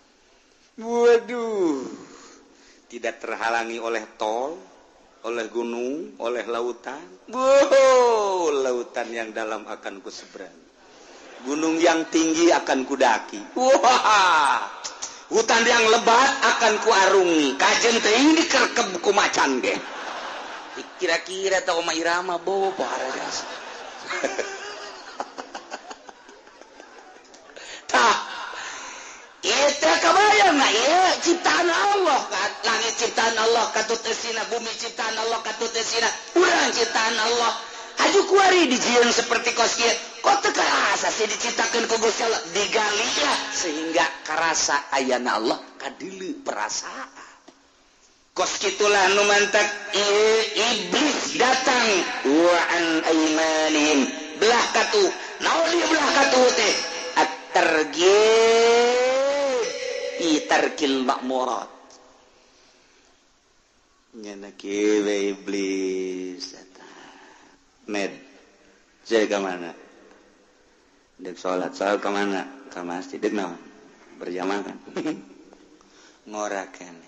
Waduh, tidak terhalangi oleh tol, oleh gunung, oleh lautan. Wow, lautan yang dalam akan kuseberang, gunung yang tinggi akan kudaki. Wah, hutan yang lebat akan kuarungi. Kajen teuing dikerkeb ku macan ge. Kira-kira tau Oma Irama bobo harajas. Tah. Eta kabayang na ieu ciptaan Allah kan langit ciptaan Allah katutesina bumi ciptaan Allah katutesina urang ciptaan Allah aju kuari dijieun seperti kos kieu kok teu karasa sih diciptakeun ku Gusti Allah digali ya sehingga karasa ayana Allah kadilu perasaan kos kitulah nu mantak iblis datang wa an aymanihim belah katu naon ieu belah katu teh at-targhib tarkil makmurat nyana kieu iblis eta med saya ke mana dek salat ke mana ke masjid dek naon berjamaah kan ngorakeun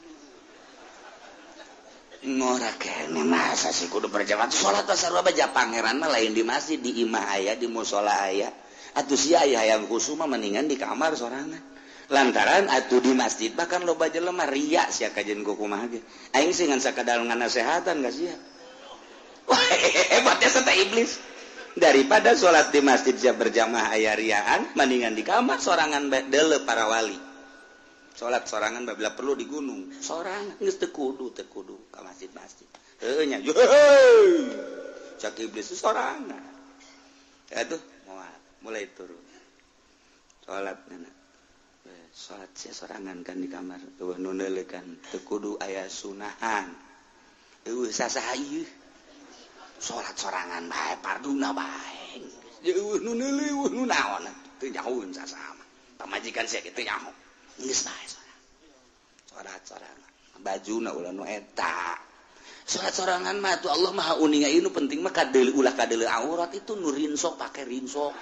masa sih kudu berjamaah salat sarua baja pangeran mah lain di masjid di imah aya di mushola aya atuh sia hayang khusyuk mah mendingan di kamar sorangan lantaran atuh di masjid bahkan loba jelema ria sia kajen kumaha ge aing sih ngan sakadar nganasehatan geus sia hebatnya serta iblis daripada sholat di masjid sia berjamaah aya riaan mendingan di kamar sorangan deuleu para wali sholat sorangan babila perlu di gunung sorangan geus teu kudu ka masjid-masjid heuh nya cak iblis sorangan atuh mulai turun sholat sia sorangan kan di kamar eueuh nu neuleukan teu kudu aya sunahan eueuh sasaha ieu sholat sorangan bae parduna bae eueuh nu neuleuh eueuh nu naon teu nyahoeun sasaha mah pamajikan sia kitu nyaho geus bae sholat sorangan bajuna ulah nu eta sholat sorangan mah tuh Allah maha uninga ieu nu penting mah kadeuleu ulah kadeuleu aurat itu nu rinso pake rinso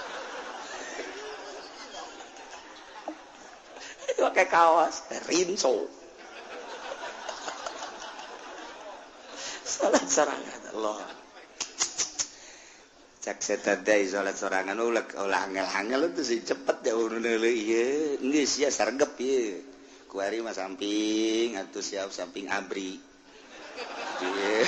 pakai kaos rinso sholat sorangan Allah cak setan teh sholat sorangan ulah angel-angel itu sih cepet ya uneuleuh ieu geus sia sargep ieu kuari mah samping atuh siap samping abri ieu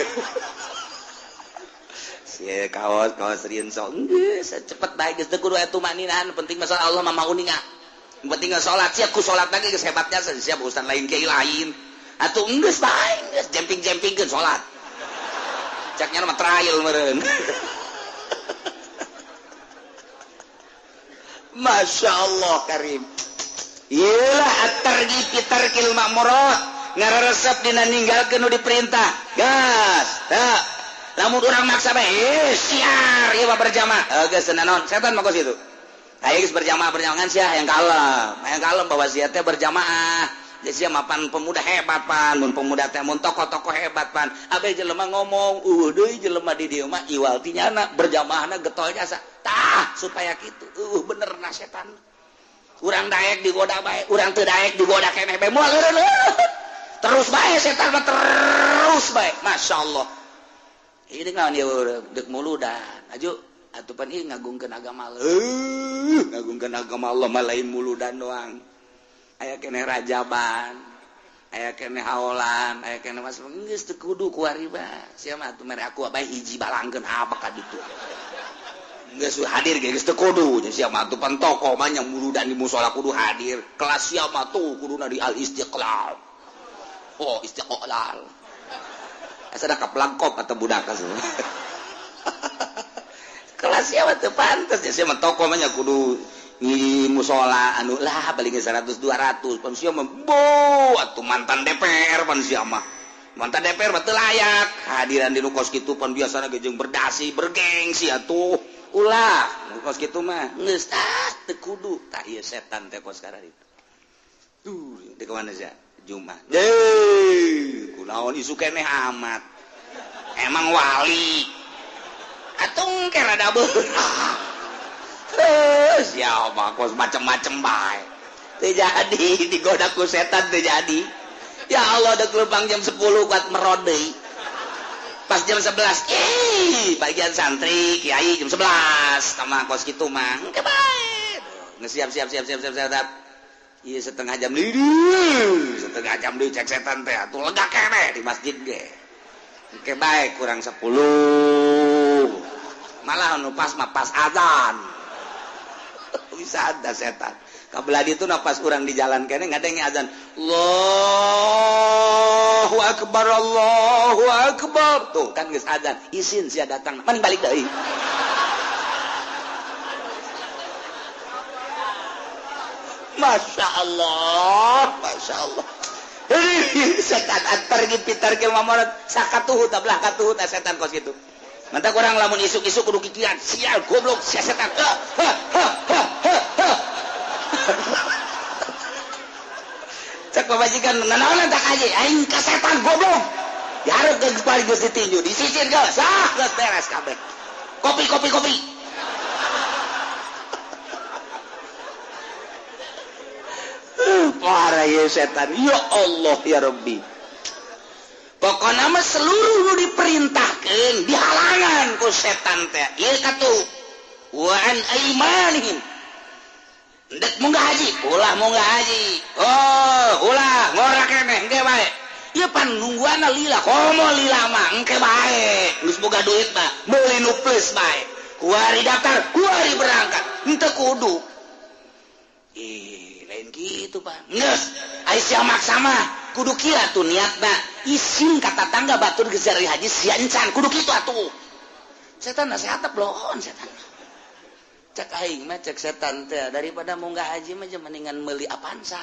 sia kaos rinso geus cepet bae geus teu kudu atuh maninahan penting masalah Allah mah mauninga penting sholat siap ku sholat lagi geus hebatnya siap urusan lain kiai lain atuh geus bae geus jemping-jempingkeun sholat caknya mah trial meureun Masya Allah karim iyalah at-targhib fi tarkil ma'murat ngaresep dina ninggalkeun nu diperintah gas tah lamun urang maksa bae siar ieu mah berjamaah geus naon setan mah kos itu ayo geus berjamaah ngan sia yang kalem bahwa sia teh berjamaah jadi sia mapan pemuda hebat pan mun pemuda teh mun tokoh-tokoh hebat pan abe jelema ngomong deui jelema di dieu mah iwal ti nyana berjamaahna getol jasa tah supaya kitu bener na setan urang daek digoda bae urang teu daek digoda keneh bae moal terus bae setan mah terus bae masyaallah ini ngaon ieu deuk muludan aju atuh pan ieu ngagungkeun agama Allah ngagungkeun agama Allah mah lain muludan doang aya keneh rajaban aya keneh haolan aya keneh mas geus teu kudu kuari bae sia mah atuh mere aku bae hiji balangkeun apa ka ditu geus hadir ge geus teu kudu sia mah atuh pan tokoh mah nya muludan di mushola kudu hadir kelas sia mah tuh kuduna di al istiqlal oh istiqlal asa da kaplangkop atau budak semua kelas sia mah teu pantes sia mah tokoh mah nya kudu di musola anu lah paling 100 200 pan sia mah atuh mantan DPR pan sia mah mantan DPR mah teu layak hadiran di nu kos kitu pan biasana ge jeung berdasi bergengsi atuh ulah nu kos kitu mah geus teu kudu tah ieu setan teh kos karari tuh di ka mana sia Jumat kunaon isu keneh amat emang wali atung ke rada beurah siapa kos macem-macem bae teu jadi digoda ku setan teu jadi ya Allah ada lubang jam 10 kuat merod deui pas jam 11 bagian santri kiai jam 11 sama kos kitu mah engke bae geus siap ieu setengah jam deui cek setan teh atuh lega keneh di masjid ge engke bae kurang 10 malah anu pas mah pas azan bisa ada setan kabelah itu pas urang di jalan kene ngadenge azan Allahu akbar tuh kan geus azan isin sia datang man balik deui Masya Allah setan at-targhib fi tarkil ma'murat sakatuhu tablah katuhu setan kos kitu mantap orang lamun isuk-isuk kudu kikiran sial goblok sia setan cek pabajikan nanaon tak aja aing ka setan goblok dihareup geus balik geus ditinju disisir geus geus beres kabeh kopi parah ya setan ya Allah ya Rabbi pokoknya mah seluruh nu diperintahkeun dihalangan ku setan teh ieu katuh wa an aimanihim dek munggah haji ulah munggah haji ulah ngora keneh engke bae ieu pan nungguana lila komo lila mah engke bae geus boga duit mah meuli nu plus bae kuari daftar kuari berangkat henteu kudu lain gitu Pak geus ai sia maksa mah kudu kieu atuh niatna isin ka tatangga batur geus ari haji sia encan kudu kitu atuh setan nasehatna blon setan cek aing mah cek setan teh daripada munggah haji mah mendingan meuli Avanza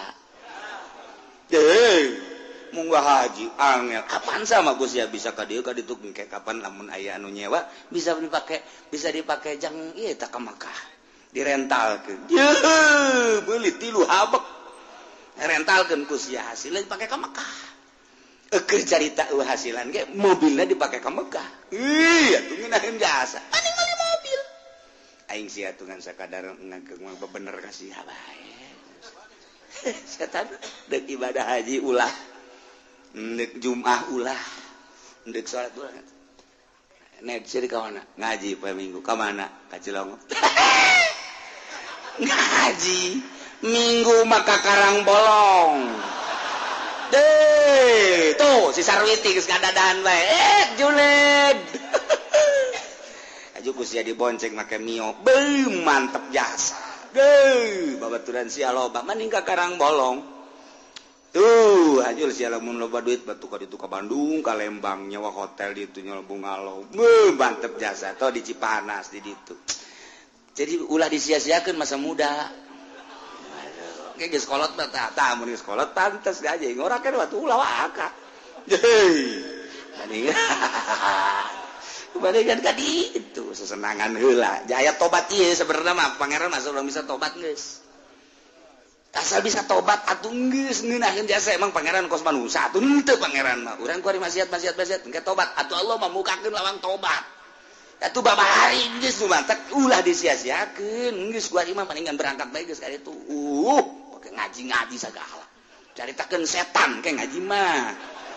munggah haji angel Avanza mah Gus ya bisa ka dieu ka ditu engke kapan lamun aya anu nyewa bisa dipake jang ieu tah ka Makkah direntalkeun meuli 3 habek rentalkeun ku sia hasilna dipake ka Makkah keur carita hasilan ge mobilna dipake ka Makkah atuh ngeunaheun jasa ani meuli mobil aing sia tungan sakadar ngageng mah bener kasih bae setan deuk ibadah haji ulah deuk Jumat ulah deuk salat ulah nek siri ka mana ngaji poe Minggu ka mana ka Cilongo ngaji Minggu mah ka Karang Bolong tuh si Sarwiti geus ngadadahan bae Juned aju ku sia dibonceng make mio mantep jasa babaturan sia loba mending ka Karang Bolong tuh hajul sia lamun loba duit batu ka ditu ka Bandung ka Lembang nyewa hotel di itu nyelbu ngalo mantep jasa tau di Cipanas di ditu jadi ulah disia-siakeun masa muda kayak geus kolot mah tah mun geus kolot pantes aja ngora kan waktu ulah waka kembali kan tadi itu sesenangan heula jaya tobat ieu sebenarnya mah pangeran mah urang bisa tobat geus asal bisa tobat atuh geus ngeunaheun jasa emang pangeran kos manusia atuh henteu pangeran mah urang kuari maksiat engke tobat atuh Allah mah mukakeun lawang tobat atuh babahari geus nu mantek ulah disia-siakeun geus kuari mah palingan berangkat bae geus ka ditu pake ngaji-ngaji sagala caritakeun setan ke ngaji mah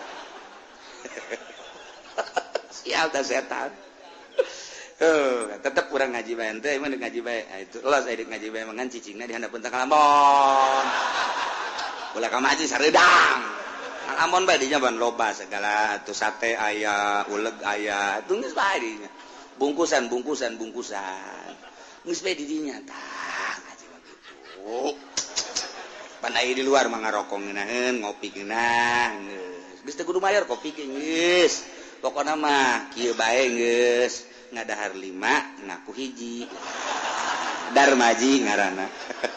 sial tah setan tetep kurang ngaji bae teh emang ngaji bae itu los aya ngaji bae mangan cicingna di handapeun teh Kalambon ulah ka maji sareudang Kalambon bae dinya ban loba segala atuh sate aya uleg aya atuh geus bae dinya bungkusan geus bae di dinya tah ngaji mah kitu pan aya di luar mah ngarokok ngeunaheun ngopi geunah geus teh kudu mayar kopi ge geus pokona mah kieu bae geus ngadahar 5 ngaku hiji Darmaji ngaranna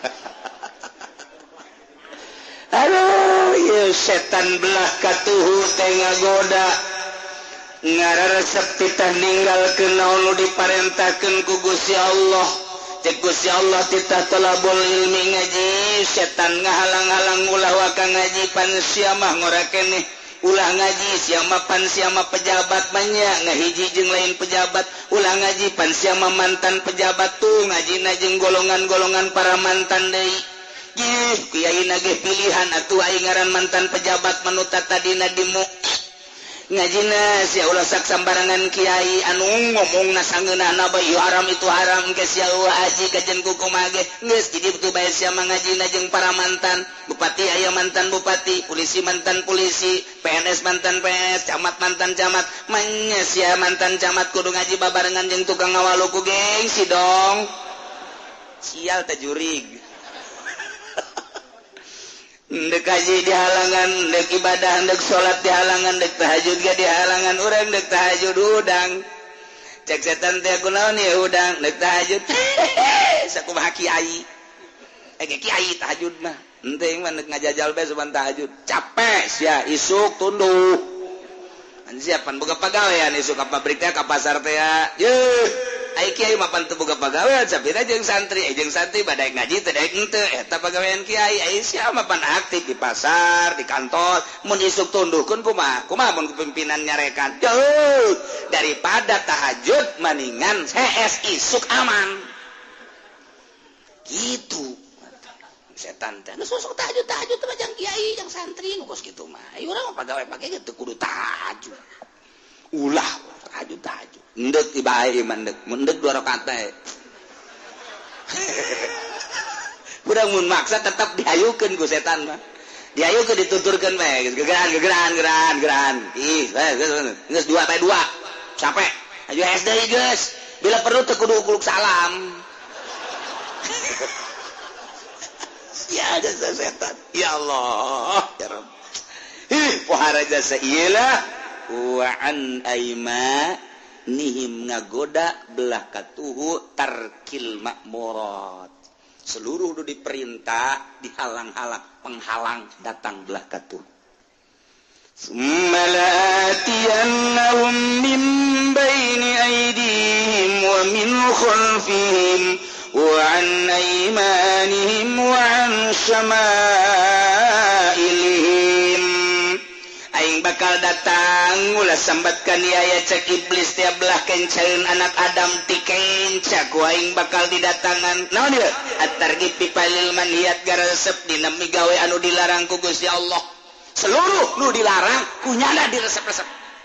aduh ieu setan belah katuhu teh ngagoda ngararesep titah ninggalkeun naon nu diparentakeun ku Gusti Allah cek Gusti Allah titah talabul ilmi ngaji setan ngahalang-halang ulah waka ngaji pan sia mah ngora keneh ulah ngaji siapa pan siapa pejabat banyak ngahiji jeung lain pejabat ulah ngaji pan siapa mantan pejabat tuh ngaji jeung golongan-golongan para mantan deui kiai nage pilihan atuh aing ngaran mantan pejabat manut tadina dimu ngajina sia ulah sak sambarangan kiai anu ngomongna sangeunana bae haram itu haram ke sia haji kajen kuku mage geus jadi betul bae sia ngajina jeung para mantan bupati aya mantan bupati polisi mantan polisi PNS mantan PNS camat mantan camat manya sia mantan camat kudu ngaji babarengan jeung tukang ngawaluku gengsi dong sial teh jurig dek haji di halangan, dek ibadah, dek sholat di halangan, dek tahajud ga di halangan, urang dek tahajud udang. Cek setan teh kunaon ya udang, dek tahajud. Sakumaha kiai. Kiai tahajud mah. Henteu mah dek ngajajal bae suban tahajud. Capek sia isuk tunduh. Siapan boga pagawean isuk ka pabrik teh ka pasar teh ya. Yeuh. Ai kiai mah pan teu boga pagawean sapira jeung santri, jeung santri badaek ngaji teh daek henteu eta pagawean kiai. Ai sia mah pan aktif di pasar, di kantor, mun isuk tunduhkeun kumaha mun pimpinan nyarekan. Jauh daripada tahajud mendingan hees isuk aman. Gitu. Setan teh geus sok tahajud teh mah jeung kiai, jeung santri nu kos kitu mah. Ai urang mah pagawe pake teu kudu tahajud. Ulah tahajud. Ndek ibae mandek 2 rakaat teh. Udah mun maksa tetap diayukeun ku setan mah. Diayukeun dituturkeun we, geran. Ih, geus 2 bae 2. Capek. Aju SD geus. Bila perlu teu kudu kuluk salam. Ya ada setan. Ya Allah, ya Rabb. Pohara jasa iyalah wa an aimanihim ngagoda belah katuhu tarkil makmurat. Seluruh itu diperintah dihalang-halang, penghalang datang belah katuh. Summalatiyannahum min baini aydihim wa min khalfihim wa an aymanihim wa an syama'ilihim. Aing bakal datang ulah sambatkan aya cek iblis tiap belah kenceun anak Adam ti kenca ku aing bakal didatangan naon ieu at-targhib fi palil manhiyat garesep dina migawe anu dilarang ku Gusti Allah. Seluruh nu dilarang kunyana diresep-resep.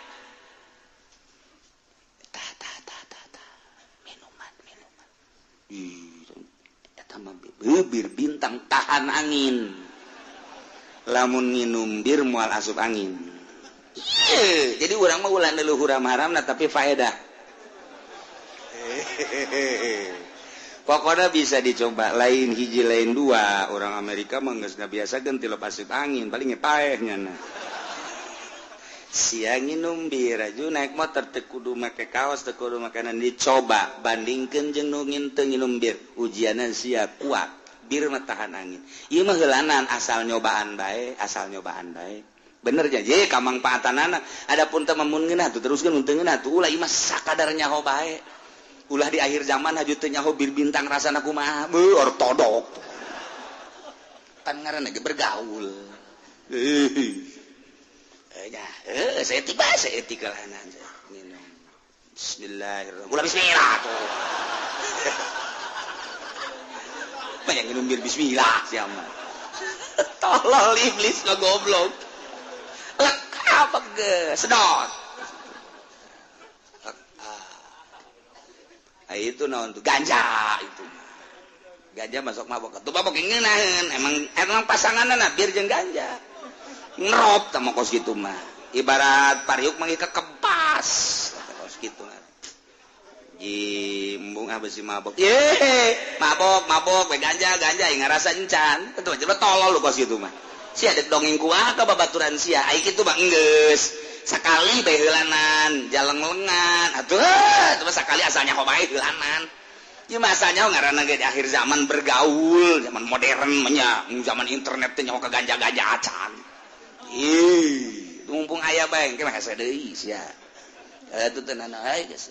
Minuman. Eta mah bir bintang tahan angin. Lamun nginum bir moal asup angin. Jadi urang mah ulah leluhur haramna tapi faedah. Pokoknya bisa dicoba lain hiji lain dua. Orang Amerika mah geus ngabiasakeun tilep asup angin paling paeh nyana. Siang nginum bir aju naik motor teu kudu make kaos teu kudu makanan dicoba bandingkeun jeung nu teu nginum bir. Ujianna sia kuat. Bir mah tahan angin. Ieu mah heulanan asal nyobaan bae. Bener jadi kamang paatanana. Adapun teu mun ngeunah tuh teruskeun mun teu ngeunah tuh ulah ieu mah sakadar nyaho bae. Ulah di akhir zaman haju teu nyaho bir bintang rasana kumaha. Ortodok. Kan ngaranna ge bergaul. Seetik lah minum. Bismillahirrahmanirrahim. Ulah bismillah tuh. Banyak minum bir bismillah siapa? Tolol iblis lo goblok. Lek apa ge sedot. Itu naon tuh ganja itu. Ganja masuk mabok. Tuh mabok ngeunaheun emang pasanganna bir jeung ganja. Ngerop tah kos kitu mah. Ibarat pariuk mah kekepas. Kos kitu mah. Jimbung besi mabok. Mabok we ganja yang ngarasa encan. Tentu aja tolol lu kos kitu mah. Sia dek dongeng kuah ka babaturan sia. Ai kitu mah enggeus. Sakali bae heulanan, jaleng lengan. Atuh mah sakali asalnya kok bae heulanan. Ieu mah asalnya ngaranna ge di akhir zaman bergaul, zaman modern nya, zaman internet teh nyaho ka ganja-ganja acan. Mumpung aya bae engke mah hese deui sia. Atuh teh nana ai geus.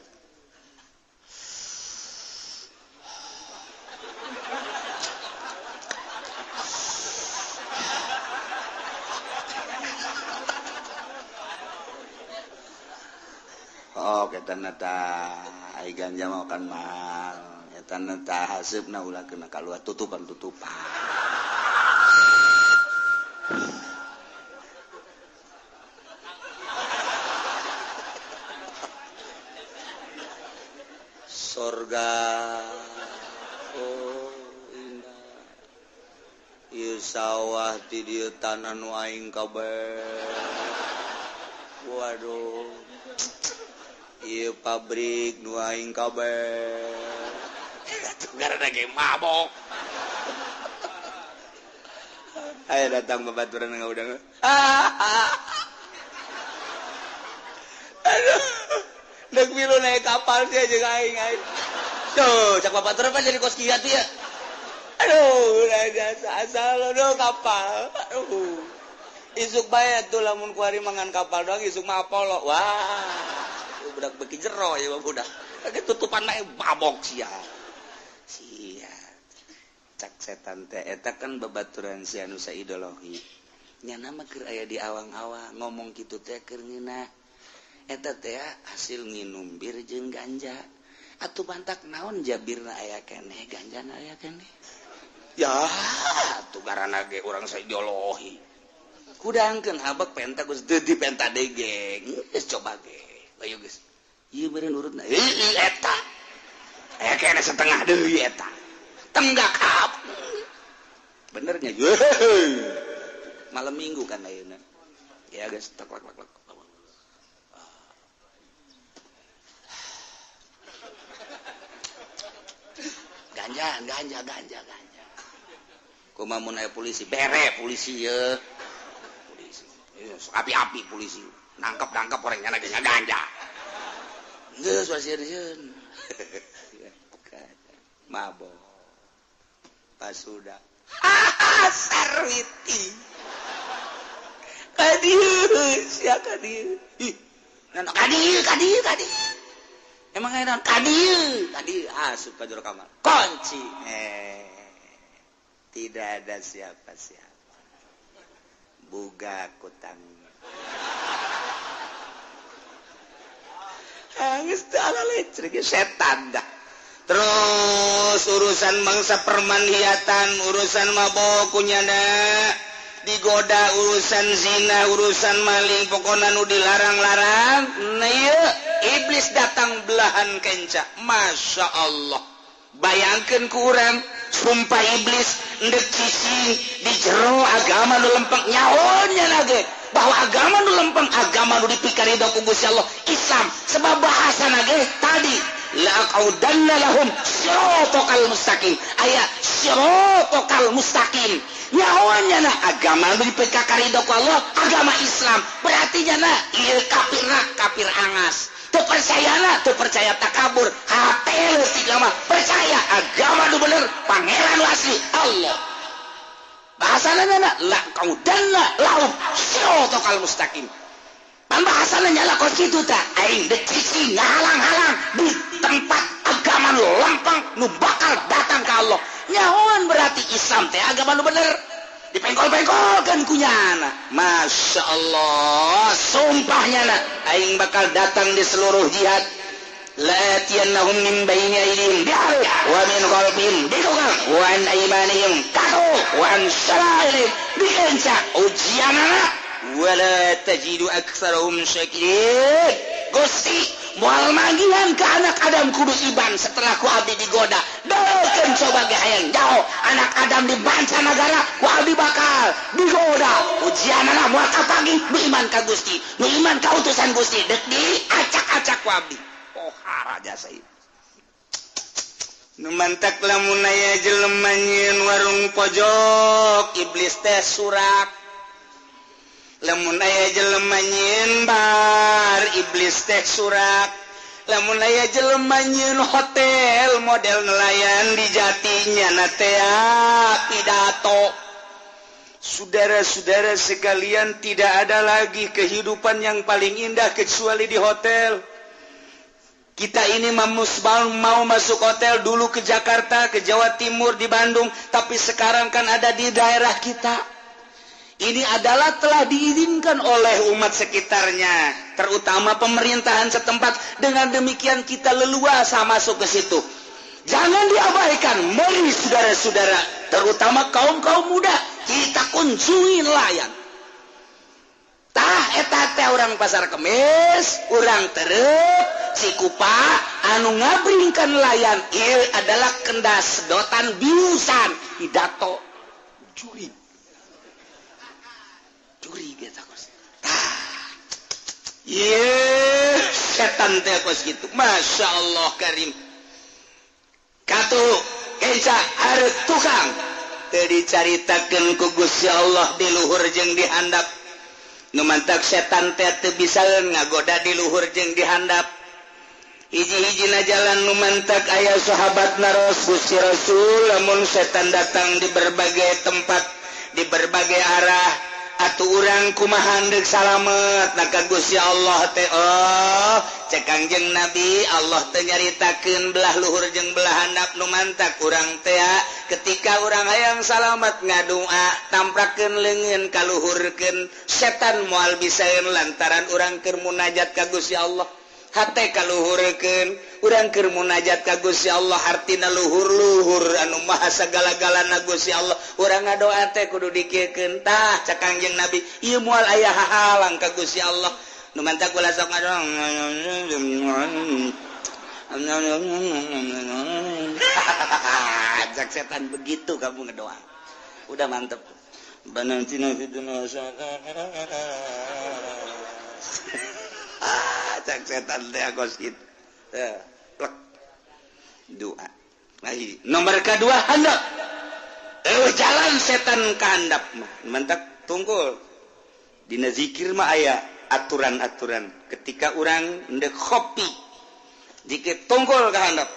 Oh, ketanata ai ganja mau kan mal. Ketanata hasibna ulah kena kaluar tutupan. Sorga oh indah. Ieu sawah ti dieu tanah nu aing kabeh. Waduh. Ieu pabrik nu aing kabeh. Gara-gara ge mabok. Aya datang babaturan ngaudang. Aduh. Dek milu naik kapal dia jeung aing. Tuh, cak babaturan mah jadi kos kieu atuh ya. Aduh, udah jasa asal lo kapal. Aduh. Isuk bae tuh lamun kuari mangan kapal doang isuk mah apolo. Wah. Budak beki jero ya budak. Kage tutupan mah mabok sia. Cak setan teh eta kan babaturan sia nu saideologi. Nya nama keur aya di awang-awang ngomong kitu teh keur ngeunah. Eta teh hasil nginum bir jeung ganja. Atuh bantak naon jabirna aya keneh, ganjana aya keneh. Ya, atuh garana ge urang saideologi. Kudangkeun habek penta geus teu dipenta degeng. Geus coba ge. Ayo guys, ieu beureun urutna. Eta. Aya kene setengah deui eta. tenggak kap benernya malam minggu kan ayeuna ya guys tak lak ganja kumaha mun aya polisi bere polisi ya polisi api-api polisi nangkep orang nyana ganja geus wasieun mabok pas sudah sarwiti kadieu sia kadieu kadieu emang enak kadieu asup ka jero kamar kunci tidak ada siapa-siapa buga kutang geus teu ala lecrek setan dah. Terus urusan mangsa permanhiatan, urusan mabok kunyana, digoda urusan zina, urusan maling, pokoknya nu dilarang-larang. Nah iya, iblis datang belahan kenca. Masya Allah. Bayangkan ku urang, sumpah iblis ndek cicing di jero agama nu lempeng nyahonya lagi. Bahwa agama nu lempeng, agama nu dipikari ku Gusti Allah, Islam. Sebab bahasa nage tadi la'aqaudanna lahum siratal mustaqim aya siratal mustaqim nyawana na agama nu dipikari ku Allah agama Islam berarti nya ieu kafir angas teu percaya takabur hate tiga mah percaya agama nu bener pangeran nu asli Allah bahasana la'aqaudanna lahum siratal mustaqim bahasana nyala kos kitu tah aing deci ngalang-halang di tempat agama nu lempeng nu bakal datang ka Allah nyahoan berarti Islam teh agama nu bener dipengkol-pengkolkeun ku nyana Masya Allah sumpahnya na aing bakal datang di seluruh jihad la'atiyannahum min baini aydihim wa min khalfihim bikal wa an aymanihim katu wa an shama'ilihim bikenca ujianana wala tajidu aktsarahum syakirin Gusti moal manggihan ke anak Adam kudu iban setelah ku abdi digoda deukeun coba ge hayang jauh anak Adam di mancanagara ku abdi bakal digoda ujianana moal kapagi nu iman ka Gusti nu iman ka utusan Gusti deuk diacak-acak ku abdi pohara jasa ieu nu mantak lamun aya jelema nyieun warung pojok iblis teh surak lamun aya jelema nyieun bar iblis teh surak lamun aya jelema nyieun hotel model nelayan di jatinya na teh pidato saudara-saudara sekalian tidak ada lagi kehidupan yang paling indah kecuali di hotel kita ini mau masuk hotel dulu ke Jakarta ke Jawa Timur di Bandung tapi sekarang kan ada di daerah kita ini adalah telah diizinkan oleh umat sekitarnya, terutama pemerintahan setempat. Dengan demikian kita leluasa masuk ke situ. Jangan diabaikan, mari saudara-saudara, terutama kaum-kaum muda, kita kunjungi nelayan. Tah eta teh urang pasar Kemis, urang Terep, Cikupa, anu ngabringkan nelayan, ieu adalah kendas sedotan biusan, pidato juri gitu kos. Setan teh kos gitu. Masya Allah karim. Katu kenca hareup tukang teu dicaritakeun ku Gusti Allah di luhur jeung di handap. Nu mantak setan teh teu bisa ngagoda di luhur jeung di handap. Hiji-hijina jalan nu mantak aya sahabatna Gusti Rasul lamun setan datang di berbagai tempat di berbagai arah atuh urang kumaha deuk salamet naka Gusti Allah teh cek Kangjeng Nabi Allah teh nyaritakeun belah luhur jeung belah handap nu mantak urang teh ketika urang hayang salamet ngadoa tamprakeun leungeun kaluhurkeun setan moal bisaeun lantaran urang keur munajat ka Gusti Allah hate kaluhurkeun urang keur munajat ka Gusti Allah artina luhur-luhur anu maha sagala-galana Gusti Allah urang ngadoa teh kudu dikiekeun tah cak Kangjeng Nabi ieu moal aya hahalang ka Gusti Allah nu mantak ulah sok ngadoa Ajak setan begitu kamu ngedoa. Udah mantep. Banantina fituna ajak setan teh agos gitu. Plek. Doa. Nomor kedua handap. Jalan setan ke handap mah. Mantap tungkul. Dina zikir mah aya aturan-aturan. Ketika orang ndek kopi dikit tungkul ke handap.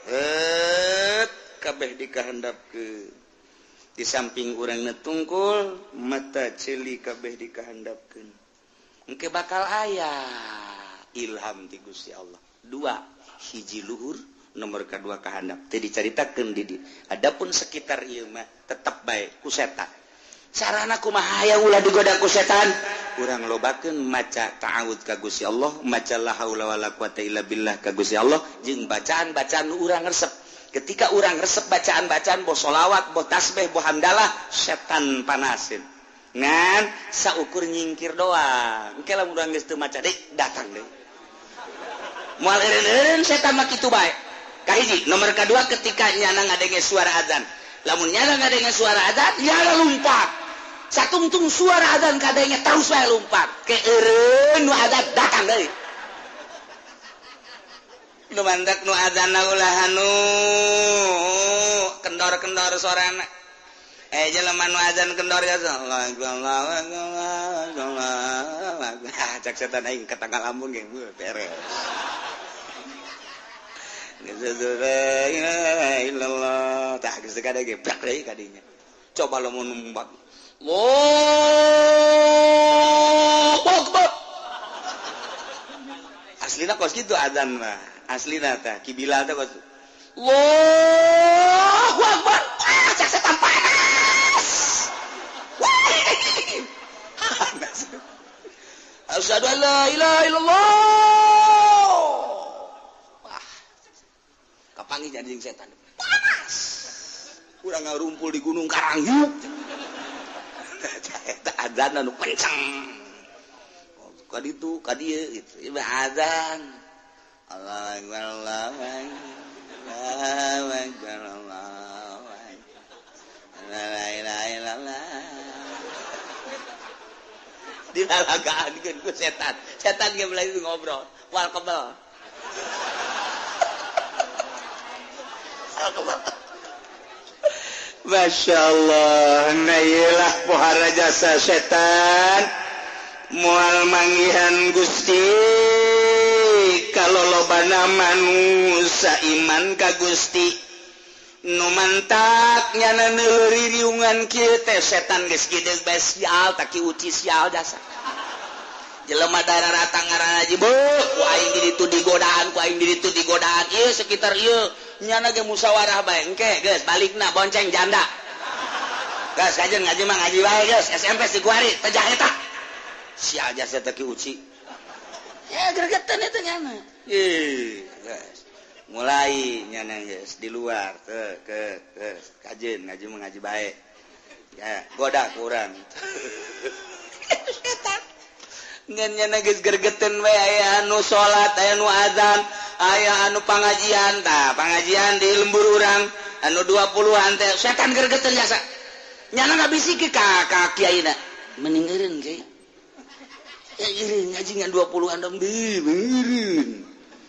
Kabeh dikahandap ke di samping urang netungkul mata celi kabeh dikahandapkeun engke bakal aya ilham ti Gusti Allah. Dua hiji luhur nomor kedua kahandap teh dicaritakeun di dieu. Adapun sekitar ieu mah tetep bae ku setan. Carana kumaha aya ulah digoda ku setan? Urang lobakeun maca ta'awud ka Gusti Allah, maca la haula wala quwata illa billah ka Gusti Allah jeung bacaan-bacaan urang resep. Ketika orang resep bacaan-bacaan boh solawat, boh tasbih, boh hamdalah, setan panasin. Ngan saukur nyingkir doang. Engke lamun urang geus teu maca deui datang deui. Moal eureun-eureun setan mah kitu bae. Kahiji, nomor kedua ketika nyana ngadenge suara azan. Lamun nyana ngadenge suara azan, nyana lumpat. Satungtung suara azan kadenge terus bae lumpat. Ke eureun nu azan datang deui. Nu mandak nu adzanna ulah anu kendor-kendor sorana. Jelema nu adzan kendor ya Allah. Cak setan aing ka tanggal lambung ge beres. Illallah tah geus kada ge brak deui kadinya. Coba lamun numbat. Allahu Akbar. Aslina kos kitu adzan mah. Asli nata kibila teh kos Allahu Akbar. Cak setan panas. Asyhadu an la ilaha illallah. Wah. Kapangi jadi setan panas. Urang ngarumpul di Gunung Karangyuk. Eta adzan anu kencang. Kaditu kadieu gitu. Ieu adzan. Allah Akbar, Allah Akbar, Allah Akbar, la ilaha illallah. Dilalagaankeun ku setan. Setan ge mulai ngobrol. Wal kebal. Masya Allah. Nailah pohara jasa setan. Mual manggihan Gusti. Kalau lobana manusia iman ka Gusti nu mantak nyana neuleuh riungan kieu teh setan geus gede spesial taki uci sial jasa jelema dararata ngaranna ji bu ku aing di ditu digodaan ku aing di ditu digodaan ieu sekitar ieu nyana ge musyawarah bae engke geus balikna bonceng janda geus kajeun ngaji mah ngaji bae geus SMP si kuari teh eta sial jasa taki uci ya gregetan itu nyana. Guys. Mulai nyana guys di luar ke kajeun ngaji mengaji baik. Ya, goda kurang. Setan. Ngan nyana geus gregetan we aya anu salat, aya anu azan, aya anu pangajian. Tah, pangajian di lembur urang anu 20-an teh setan gregetan jasa. Nyana ngabisiki ka kiaina. Meningeureun kiai. Ya ireun ngaji ngan 20-an dong ireun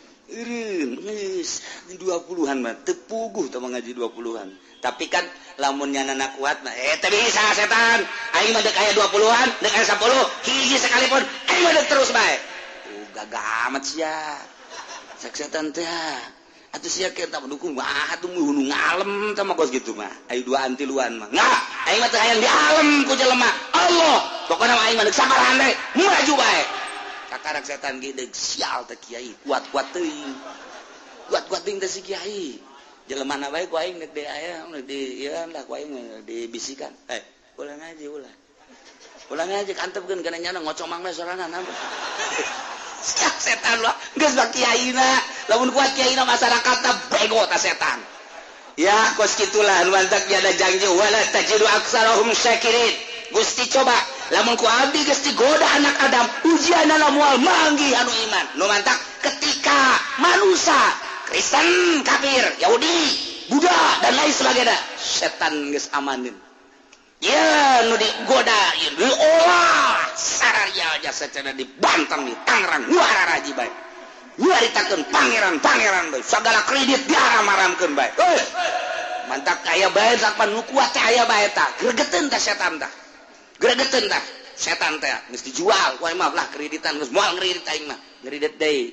geus 20-an mah teu puguh teh ngaji 20-an tapi kan lamun nyana kuat mah teu bisa setan aing mah deuk aya 20-an deuk aya 10 hiji sekalipun aing mah deuk terus bae gagah amat sia sak setan teh atuh sia kita mendukung atuh nu ngalem teh mah kos kitu mah aya dua antiluan mah nah aing mah teh hayang di alam ku jelema Allah pokoknya aing mah deuk sabaran deui maju bae kakarak setan ge deuk sial teh kiai kuat-kuat teuing kuat-kuat teuing teh si kiai jelemana bae ku aing deuk di aya di ieu lah ku aing dibisikan ulah ngaji ulah ngaji kantepkeun kana nyana ngocomang we sorangan siap setan lah geus bak kiaina lamun kuat kiaina masyarakatna bego ta setan ya kos kitulah mantak ada janji wala tajidu aksarahum syakirin Gusti coba lamun ku abdi geus digoda anak Adam ujianna moal manggih anu iman nu mantak ketika manusia Kristen kafir Yahudi Buddha dan lain sebagainya setan geus amanin ya nu digoda diolah saraya jasa cenah dibanteng di Tangerang muararaji bae nyaritakeun pangeran bae sagala kredit diharam-haramkeun bae mantak aya bae sapan nu kuat teh aya bae tah gregeteun tah setan tah gregeteun tah setan teh geus dijual wae mah lah kreditan geus moal ngredit aing mah ngredit deui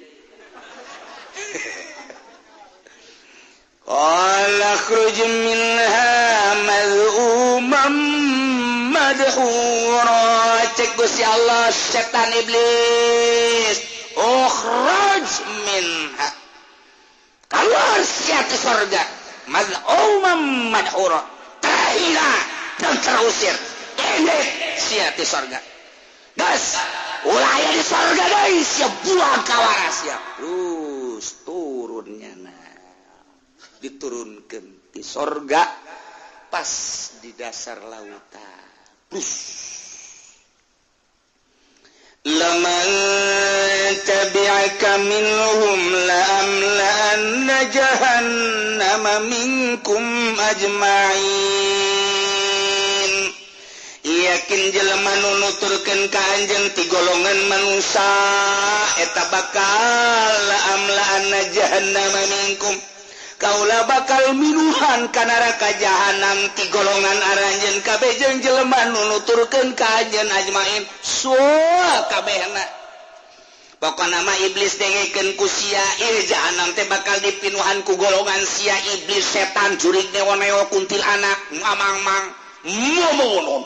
qala khruj minha mad'umam madhura cek Gusti Allah setan iblis ukhraj minha keluar sia ti surga mad'umam madhura terhina dan terusir ini sia ti surga gas ulah aya di surga deui sia buang ka waras sia terus turunnya diturunkan di sorga pas di dasar lautan laman tabi'aka minhum la'amla'anna jahannama minkum ajma'in yakin jelema nu nuturkeun ka anjeun ti golongan manusia eta bakal la'amla'anna jahannama minkum kaulah bakal minuhan ka neraka jahanam ti golongan aranjeun kabeh jeung jelema nu nuturkeun ka anjeun ajmain soa kabehna pokona mah iblis dengekeun ku sia ieu jahanam teh bakal dipinuhan ku golongan sia iblis setan jurig neo-neo kuntilanak mamang-mang momonon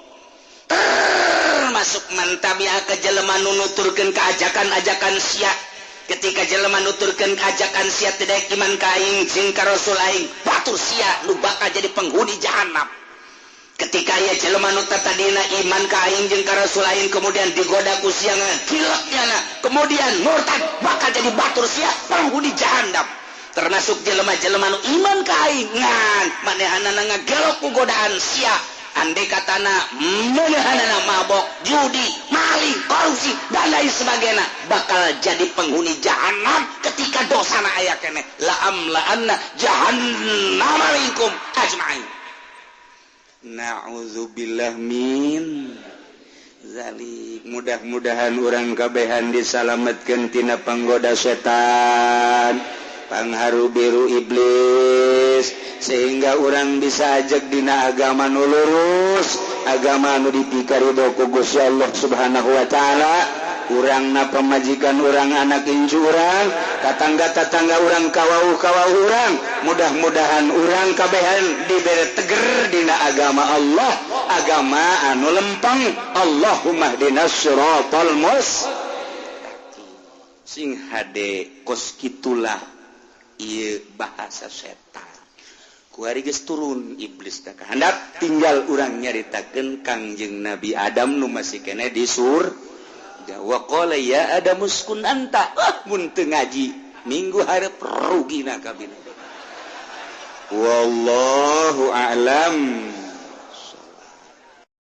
termasuk mantabia ke jelema nu nuturkeun ka ajakan-ajakan sia ketika jelema nuturkeun ajakan sia teh daek iman ka aing jeung ka rasul aing batur sia nu bakal jadi penghuni jahanam ketika aya jelema nu tadina iman ka aing jeung ka rasul aing kemudian digoda ku sia ngagilaknya kemudian murtad bakal jadi batur sia penghuni jahanam termasuk jelema-jelema nu iman ka aing ngan manehanana ngagelok ku godaan sia andai katana menehanana mabok, judi, maling, korupsi dan lain sebagainya bakal jadi penghuni jahanam ketika dosana aya keneh la'amla'anna jahannama minkum ajma'in na'udzubillah min zalik mudah-mudahan urang kabehan disalametkeun tina panggoda setan pangharu biru iblis sehingga orang bisa ajak dina agama nu lurus agama nu dipikaridho ku Gusti Allah Subhanahu wa taala urang na pamajikan urang anak incu urang tatangga-tatangga urang kawauh-kawauh urang mudah-mudahan urang kabehan dibere teger dina agama Allah agama anu lempeng Allahumma hdinas siratal mustaqim sing hade kos kitulah ieu bahasa setan kuari geus turun iblis teh kahandap tinggal urang nyaritakeun Kangjeng Nabi Adam nu masih keneh di surga wa qala ya Adam uskun anta mun teu ngaji minggu hareup rugina kabina wallahu a'lam